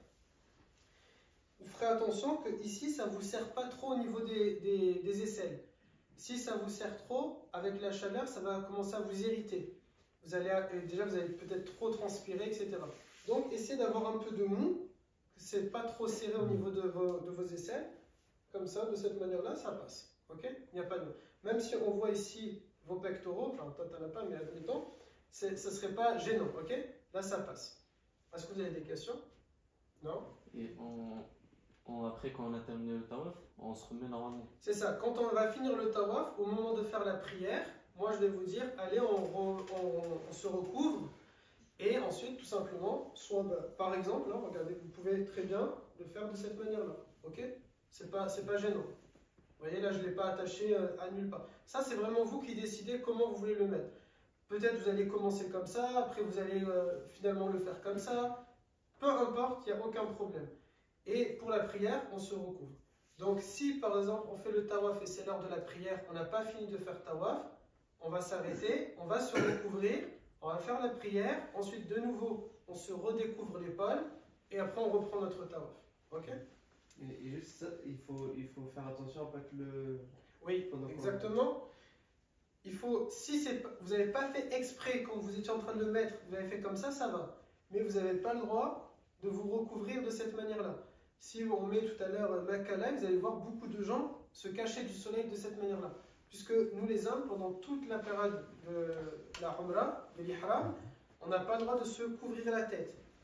Vous ferez attention que ici, ça ne vous serre pas trop au niveau des aisselles. Si ça vous serre trop, avec la chaleur, ça va commencer à vous irriter. Vous allez peut-être trop transpirer, etc. Donc, essayez d'avoir un peu de mou, que ce n'est pas trop serré au niveau de vos aisselles. Comme ça, de cette manière-là, ça passe. Ok? Il n'y a pas de... Même si on voit ici vos pectoraux, enfin toi tu n'en as pas, mais admettons, ce ne serait pas gênant, ok? Là ça passe. Est-ce que vous avez des questions? Non? Et après, quand on a terminé le tawaf, on se remet normalement. C'est ça, quand on va finir le tawaf, au moment de faire la prière, moi je vais vous dire, allez, on se recouvre, et ensuite tout simplement, soit par exemple, là, regardez, vous pouvez très bien le faire de cette manière-là, ok? C'est pas gênant. Vous voyez, là, je ne l'ai pas attaché à nulle part. Ça, c'est vraiment vous qui décidez comment vous voulez le mettre. Peut-être vous allez commencer comme ça, après vous allez finalement le faire comme ça. Peu importe, il n'y a aucun problème. Et pour la prière, on se recouvre. Donc, si par exemple, on fait le tawaf et c'est l'heure de la prière, on n'a pas fini de faire tawaf, on va s'arrêter, on va se recouvrir, on va faire la prière, ensuite de nouveau, on se redécouvre l'épaule et après on reprend notre tawaf. Ok? Et juste ça, il faut faire attention à pas que le... Oui, exactement. Il faut, si vous n'avez pas fait exprès quand vous étiez en train de le mettre, vous avez fait comme ça va. Mais vous n'avez pas le droit de vous recouvrir de cette manière-là. Si on met tout à l'heure Makala, vous allez voir beaucoup de gens se cacher du soleil de cette manière-là. Puisque nous les hommes, pendant toute la période de la Umrah, de l'Ihram, on n'a pas le droit de se couvrir la tête.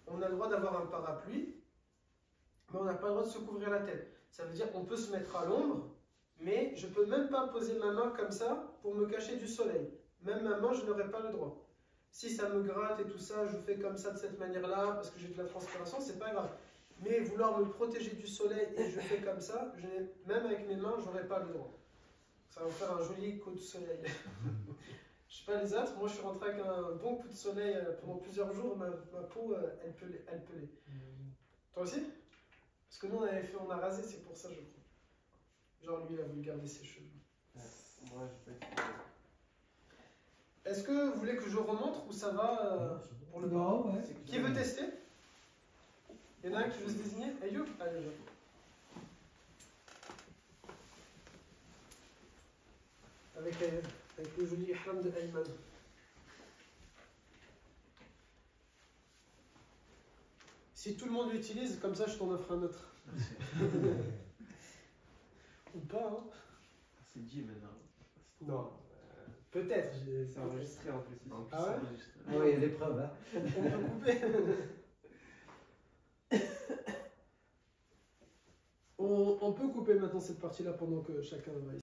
on a le droit d'avoir un parapluie, mais on n'a pas le droit de se couvrir la tête. Ça veut dire qu'on peut se mettre à l'ombre, mais je ne peux même pas poser ma main comme ça pour me cacher du soleil. Même ma main, je n'aurais pas le droit. Si ça me gratte et tout ça, je fais comme ça de cette manière-là, parce que j'ai de la transpiration, c'est pas grave. Mais vouloir me protéger du soleil et je fais comme ça, même avec mes mains, j'aurais pas le droit. Ça va me faire un joli coup de soleil. Je sais pas les autres, moi je suis rentré avec un bon coup de soleil pendant plusieurs jours, ma peau, elle pelait. Toi aussi? Parce que nous on a rasé, c'est pour ça je crois. Genre lui il a voulu garder ses cheveux. Moi, je peux. Est-ce que vous voulez que je remonte ou ça va pour le bas? Non, ouais. Qui veut tester? Il y en a un qui veut se désigner? Ayoub? Allez, viens. Avec le joli ihram de Ayman. Si tout le monde l'utilise, comme ça je t'en offre un autre. Ou pas, hein? C'est dit maintenant. Non. Peut-être. C'est enregistré en plus. Ici. En plus, Ah ouais? c'est enregistré. Ah oui, il y a des preuves. Hein. On peut couper. On peut couper maintenant cette partie-là pendant que chacun va